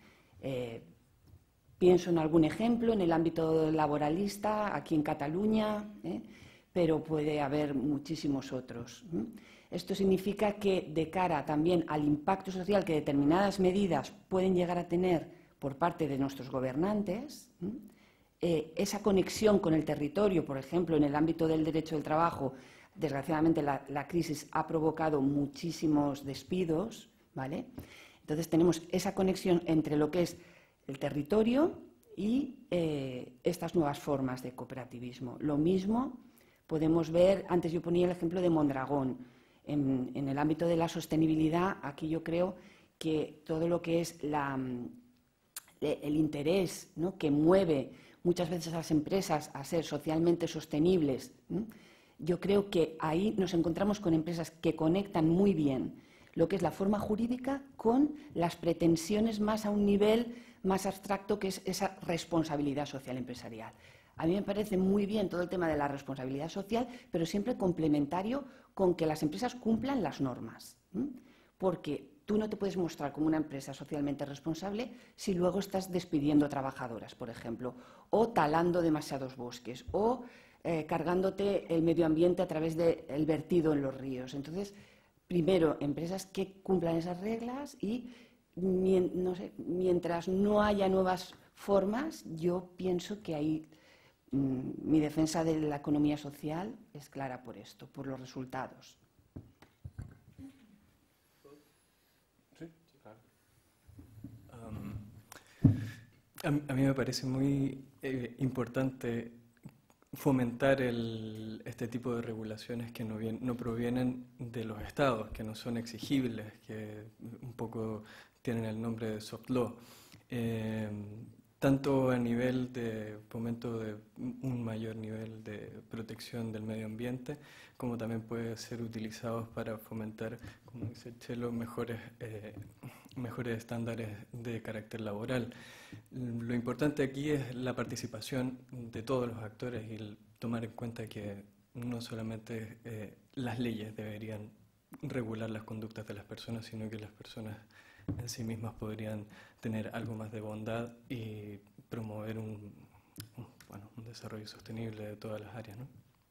C: Eh, pienso en algún ejemplo en el ámbito laboralista, aquí en Cataluña, ¿eh? pero puede haber muchísimos otros. ¿eh? Esto significa que, de cara también al impacto social que determinadas medidas pueden llegar a tener por parte de nuestros gobernantes, ¿eh? Eh, esa conexión con el territorio, por ejemplo, en el ámbito del derecho del trabajo, desgraciadamente la, la crisis ha provocado muchísimos despidos, ¿vale? Entonces tenemos esa conexión entre lo que es el territorio y eh, estas nuevas formas de cooperativismo. Lo mismo podemos ver, antes yo ponía el ejemplo de Mondragón, en, en el ámbito de la sostenibilidad, aquí yo creo que todo lo que es la, el interés, ¿no?, que mueve muchas veces a las empresas a ser socialmente sostenibles, ¿no?, yo creo que ahí nos encontramos con empresas que conectan muy bien lo que es la forma jurídica con las pretensiones más a un nivel más abstracto, que es esa responsabilidad social empresarial. A mí me parece muy bien todo el tema de la responsabilidad social, pero siempre complementario con que las empresas cumplan las normas, ¿eh? Porque tú no te puedes mostrar como una empresa socialmente responsable si luego estás despidiendo trabajadoras, por ejemplo, o talando demasiados bosques, o eh, cargándote el medio ambiente a través del vertido en los ríos. Entonces, primero, empresas que cumplan esas reglas y, no sé, mientras no haya nuevas formas, yo pienso que ahí mmm, mi defensa de la economía social es clara por esto, por los resultados.
D: Sí, claro. Um, a, a mí me parece muy eh, importante fomentar el, este tipo de regulaciones que no, bien, no provienen de los estados, que no son exigibles, que un poco tienen el nombre de soft law, eh, tanto a nivel de fomento de un mayor nivel de protección del medio ambiente, como también puede ser utilizados para fomentar, como dice Chelo, mejores, eh, mejores estándares de carácter laboral. Lo importante aquí es la participación de todos los actores y el tomar en cuenta que no solamente eh, las leyes deberían regular las conductas de las personas, sino que las personas en sí mismas podrían tener algo más de bondad y promover un, un, bueno, un desarrollo sostenible de todas las áreas, ¿no?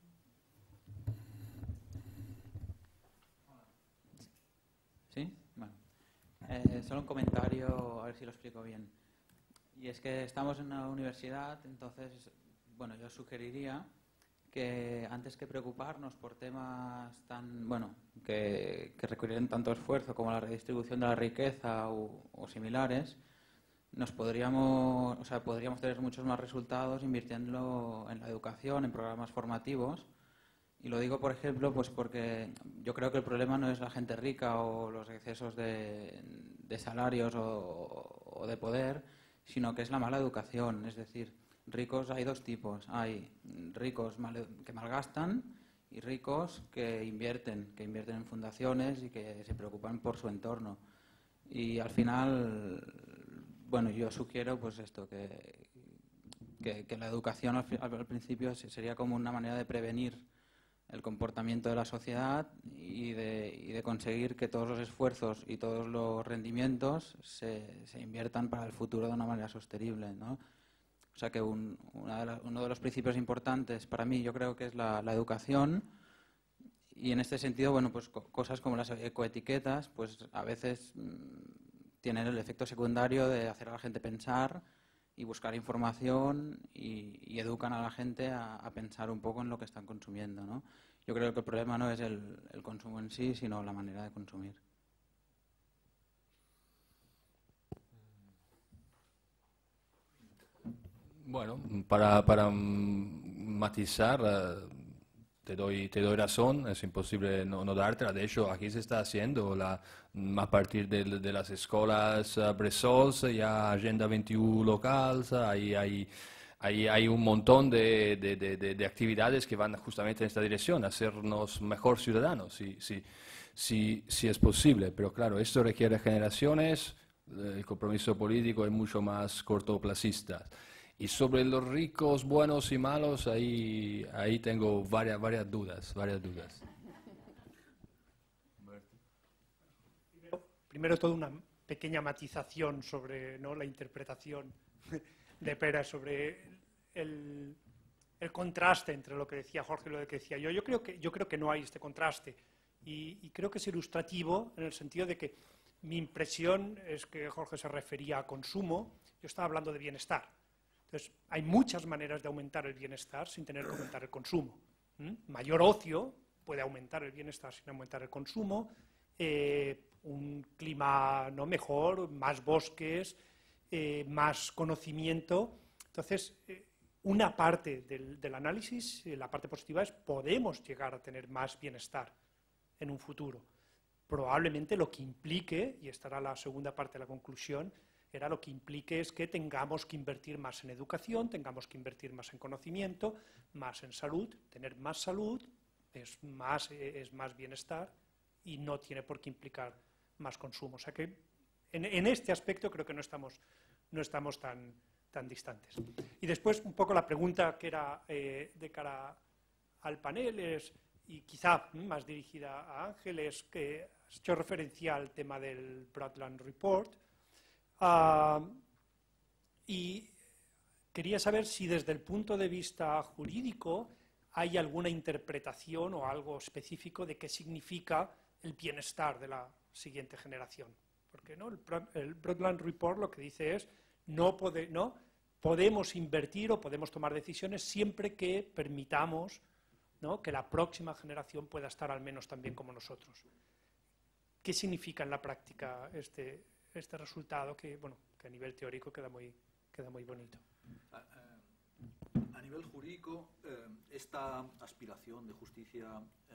K: ¿Sí? Bueno. Eh, solo un comentario, a ver si lo explico bien. Y es que estamos en una universidad, entonces, bueno, yo sugeriría que antes que preocuparnos por temas tan, bueno, que, que requieren tanto esfuerzo como la redistribución de la riqueza o, o similares, nos podríamos, o sea, podríamos tener muchos más resultados invirtiéndolo en la educación, en programas formativos. Y lo digo, por ejemplo, pues porque yo creo que el problema no es la gente rica o los excesos de, de salarios o, o de poder, sino que es la mala educación. Es decir, ricos hay dos tipos. Hay ricos mal, que malgastan y ricos que invierten, que invierten en fundaciones y que se preocupan por su entorno. Y al final, bueno, yo sugiero pues esto, que, que, que la educación al, al principio sería como una manera de prevenir el comportamiento de la sociedad y de, y de conseguir que todos los esfuerzos y todos los rendimientos se, se inviertan para el futuro de una manera sostenible, ¿no? O sea que un, una de la, uno de los principios importantes para mí yo creo que es la, la educación, y en este sentido, bueno, pues co cosas como las ecoetiquetas, pues a veces mmm, tienen el efecto secundario de hacer a la gente pensar y buscar información y, y educan a la gente a, a pensar un poco en lo que están consumiendo, ¿no? Yo creo que el problema no es el, el consumo en sí, sino la manera de consumir.
H: Bueno, para, para matizar, uh, te doy, te doy razón, es imposible no, no dártela. De hecho, aquí se está haciendo la, a partir de, de las escuelas uh, Bressols, ya Agenda veintiuno locales, hay, hay, hay, hay un montón de, de, de, de actividades que van justamente en esta dirección, hacernos mejor ciudadanos, si, si, si, si es posible. Pero claro, esto requiere generaciones, el compromiso político es mucho más cortoplacista. Y sobre los ricos, buenos y malos, ahí, ahí tengo varias, varias dudas, varias dudas.
L: Primero, primero todo una pequeña matización sobre, ¿no?, la interpretación de Pera sobre el, el contraste entre lo que decía Jorge y lo que decía yo. Yo creo que, yo creo que no hay este contraste y, y creo que es ilustrativo en el sentido de que mi impresión es que Jorge se refería a consumo, yo estaba hablando de bienestar. Entonces, hay muchas maneras de aumentar el bienestar sin tener que aumentar el consumo. ¿Mm? Mayor ocio puede aumentar el bienestar sin aumentar el consumo, eh, un clima no mejor, más bosques, eh, más conocimiento. Entonces, eh, una parte del, del análisis, eh, la parte positiva, es podemos llegar a tener más bienestar en un futuro. Probablemente lo que implique, y estará la segunda parte de la conclusión, era lo que implique es que tengamos que invertir más en educación, tengamos que invertir más en conocimiento, más en salud. Tener más salud es más, es más bienestar y no tiene por qué implicar más consumo. O sea que en, en este aspecto creo que no estamos, no estamos tan, tan distantes. Y después un poco la pregunta que era eh, de cara al panel es, y quizá más dirigida a Ángeles, que has hecho referencia al tema del Brundtland Report. Uh, y quería saber si desde el punto de vista jurídico hay alguna interpretación o algo específico de qué significa el bienestar de la siguiente generación. Porque ¿no? el, el Brundtland Report lo que dice es no, pode, no podemos invertir o podemos tomar decisiones siempre que permitamos, ¿no?, que la próxima generación pueda estar al menos tan bien como nosotros. ¿Qué significa en la práctica este este resultado que, bueno, que a nivel teórico queda muy, queda muy bonito?
B: A, a nivel jurídico, eh, esta aspiración de justicia eh,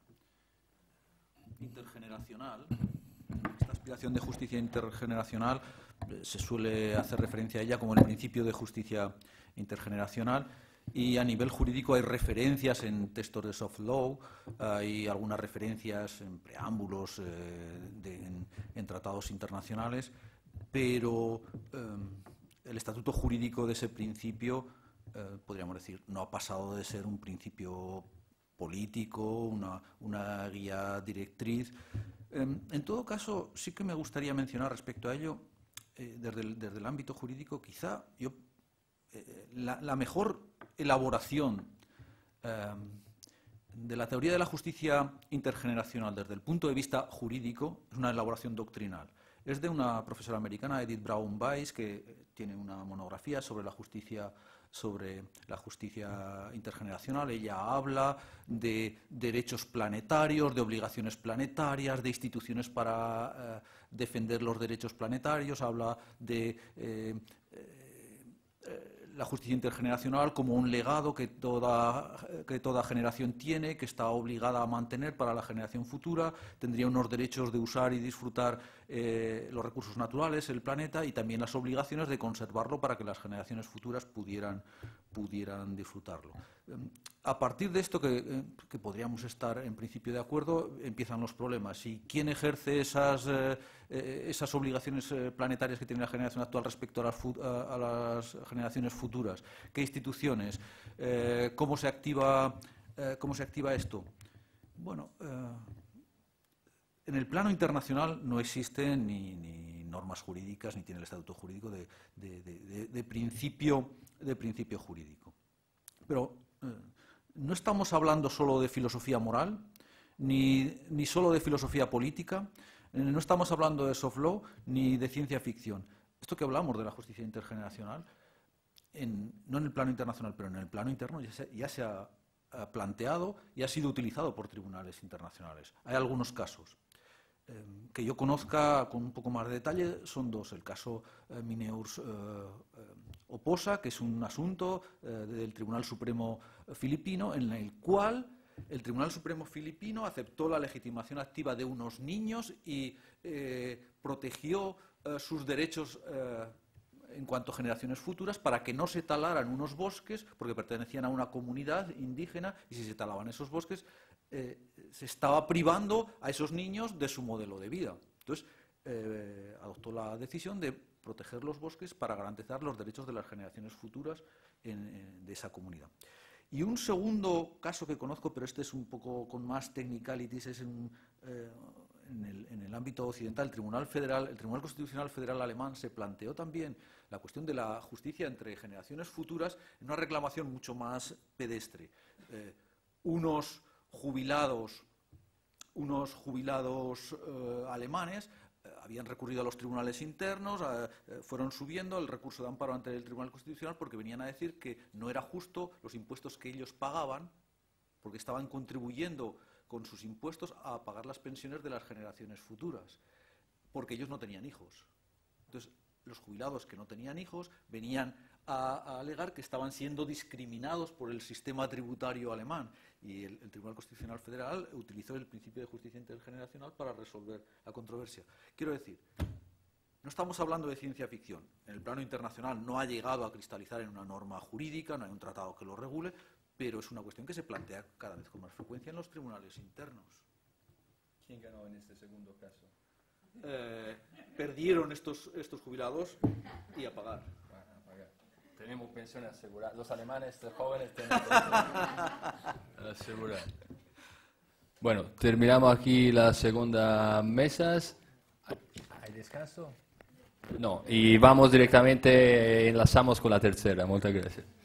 B: intergeneracional, esta aspiración de justicia intergeneracional eh, se suele hacer referencia a ella como el principio de justicia intergeneracional. Y a nivel jurídico hay referencias en textos de soft law, hay algunas referencias en preámbulos eh, de, en, en tratados internacionales, pero eh, el estatuto jurídico de ese principio, eh, podríamos decir, no ha pasado de ser un principio político, una, una guía directriz. Eh, en todo caso, sí que me gustaría mencionar respecto a ello, eh, desde, el, desde el ámbito jurídico, quizá yo eh, la, la mejor elaboración eh, de la teoría de la justicia intergeneracional desde el punto de vista jurídico es una elaboración doctrinal. Es de una profesora americana, Edith Brown Weiss, que tiene una monografía sobre la justicia, sobre la justicia intergeneracional. Ella habla de derechos planetarios, de obligaciones planetarias, de instituciones para eh, defender los derechos planetarios, habla de eh, eh, la justicia intergeneracional como un legado que toda, que toda generación tiene, que está obligada a mantener para la generación futura, tendría unos derechos de usar y disfrutar eh, los recursos naturales, el planeta, y también las obligaciones de conservarlo para que las generaciones futuras pudieran, pudieran disfrutarlo. A partir de esto, que, que podríamos estar en principio de acuerdo, empiezan los problemas. ¿Y quién ejerce esas, eh, esas obligaciones planetarias que tiene la generación actual respecto a las, a las generaciones futuras? ¿Qué instituciones? Eh, ¿cómo se activa, eh, cómo se activa esto? Bueno, eh, en el plano internacional no existen ni, ni normas jurídicas, ni tiene el estatuto jurídico de, de, de, de, de, principio, de principio jurídico. Pero eh, no estamos hablando solo de filosofía moral, ni, ni solo de filosofía política, eh, no estamos hablando de soft law, ni de ciencia ficción. Esto que hablamos de la justicia intergeneracional, en, no en el plano internacional, pero en el plano interno ya se, ya se ha, ha planteado y ha sido utilizado por tribunales internacionales. Hay algunos casos. Eh, que yo conozca con un poco más de detalle son dos. El caso eh, Mineurs eh, eh, Oposa, que es un asunto eh, del Tribunal Supremo filipino, en el cual el Tribunal Supremo filipino aceptó la legitimación activa de unos niños y eh, protegió eh, sus derechos eh, en cuanto a generaciones futuras para que no se talaran unos bosques, porque pertenecían a una comunidad indígena, y si se talaban esos bosques, eh, se estaba privando a esos niños de su modelo de vida. Entonces, eh, adoptó la decisión de proteger los bosques para garantizar los derechos de las generaciones futuras en, en, de esa comunidad. Y un segundo caso que conozco, pero este es un poco con más technicalities, es en, eh, en, el, en el ámbito occidental, el Tribunal Federal, el Tribunal Constitucional Federal alemán se planteó también la cuestión de la justicia entre generaciones futuras en una reclamación mucho más pedestre. Eh, unos jubilados, unos jubilados eh, alemanes eh, habían recurrido a los tribunales internos, eh, fueron subiendo el recurso de amparo ante el Tribunal Constitucional porque venían a decir que no era justo los impuestos que ellos pagaban, porque estaban contribuyendo con sus impuestos a pagar las pensiones de las generaciones futuras, porque ellos no tenían hijos. Entonces, los jubilados que no tenían hijos venían a, a alegar que estaban siendo discriminados por el sistema tributario alemán, y el, el Tribunal Constitucional Federal utilizó el principio de justicia intergeneracional para resolver la controversia. Quiero decir, no estamos hablando de ciencia ficción. En el plano internacional no ha llegado a cristalizar en una norma jurídica, no hay un tratado que lo regule, pero es una cuestión que se plantea cada vez con más frecuencia en los tribunales internos.
A: ¿Quién ganó en este segundo caso?
B: Eh, perdieron estos, estos jubilados y a pagar.
A: Bueno, a pagar. Tenemos pensión asegurada. Los alemanes jóvenes tienen pensión asegurada. Bueno, terminamos aquí la segunda mesa. ¿Hay descanso? No, y vamos directamente, enlazamos con la tercera. Muchas gracias.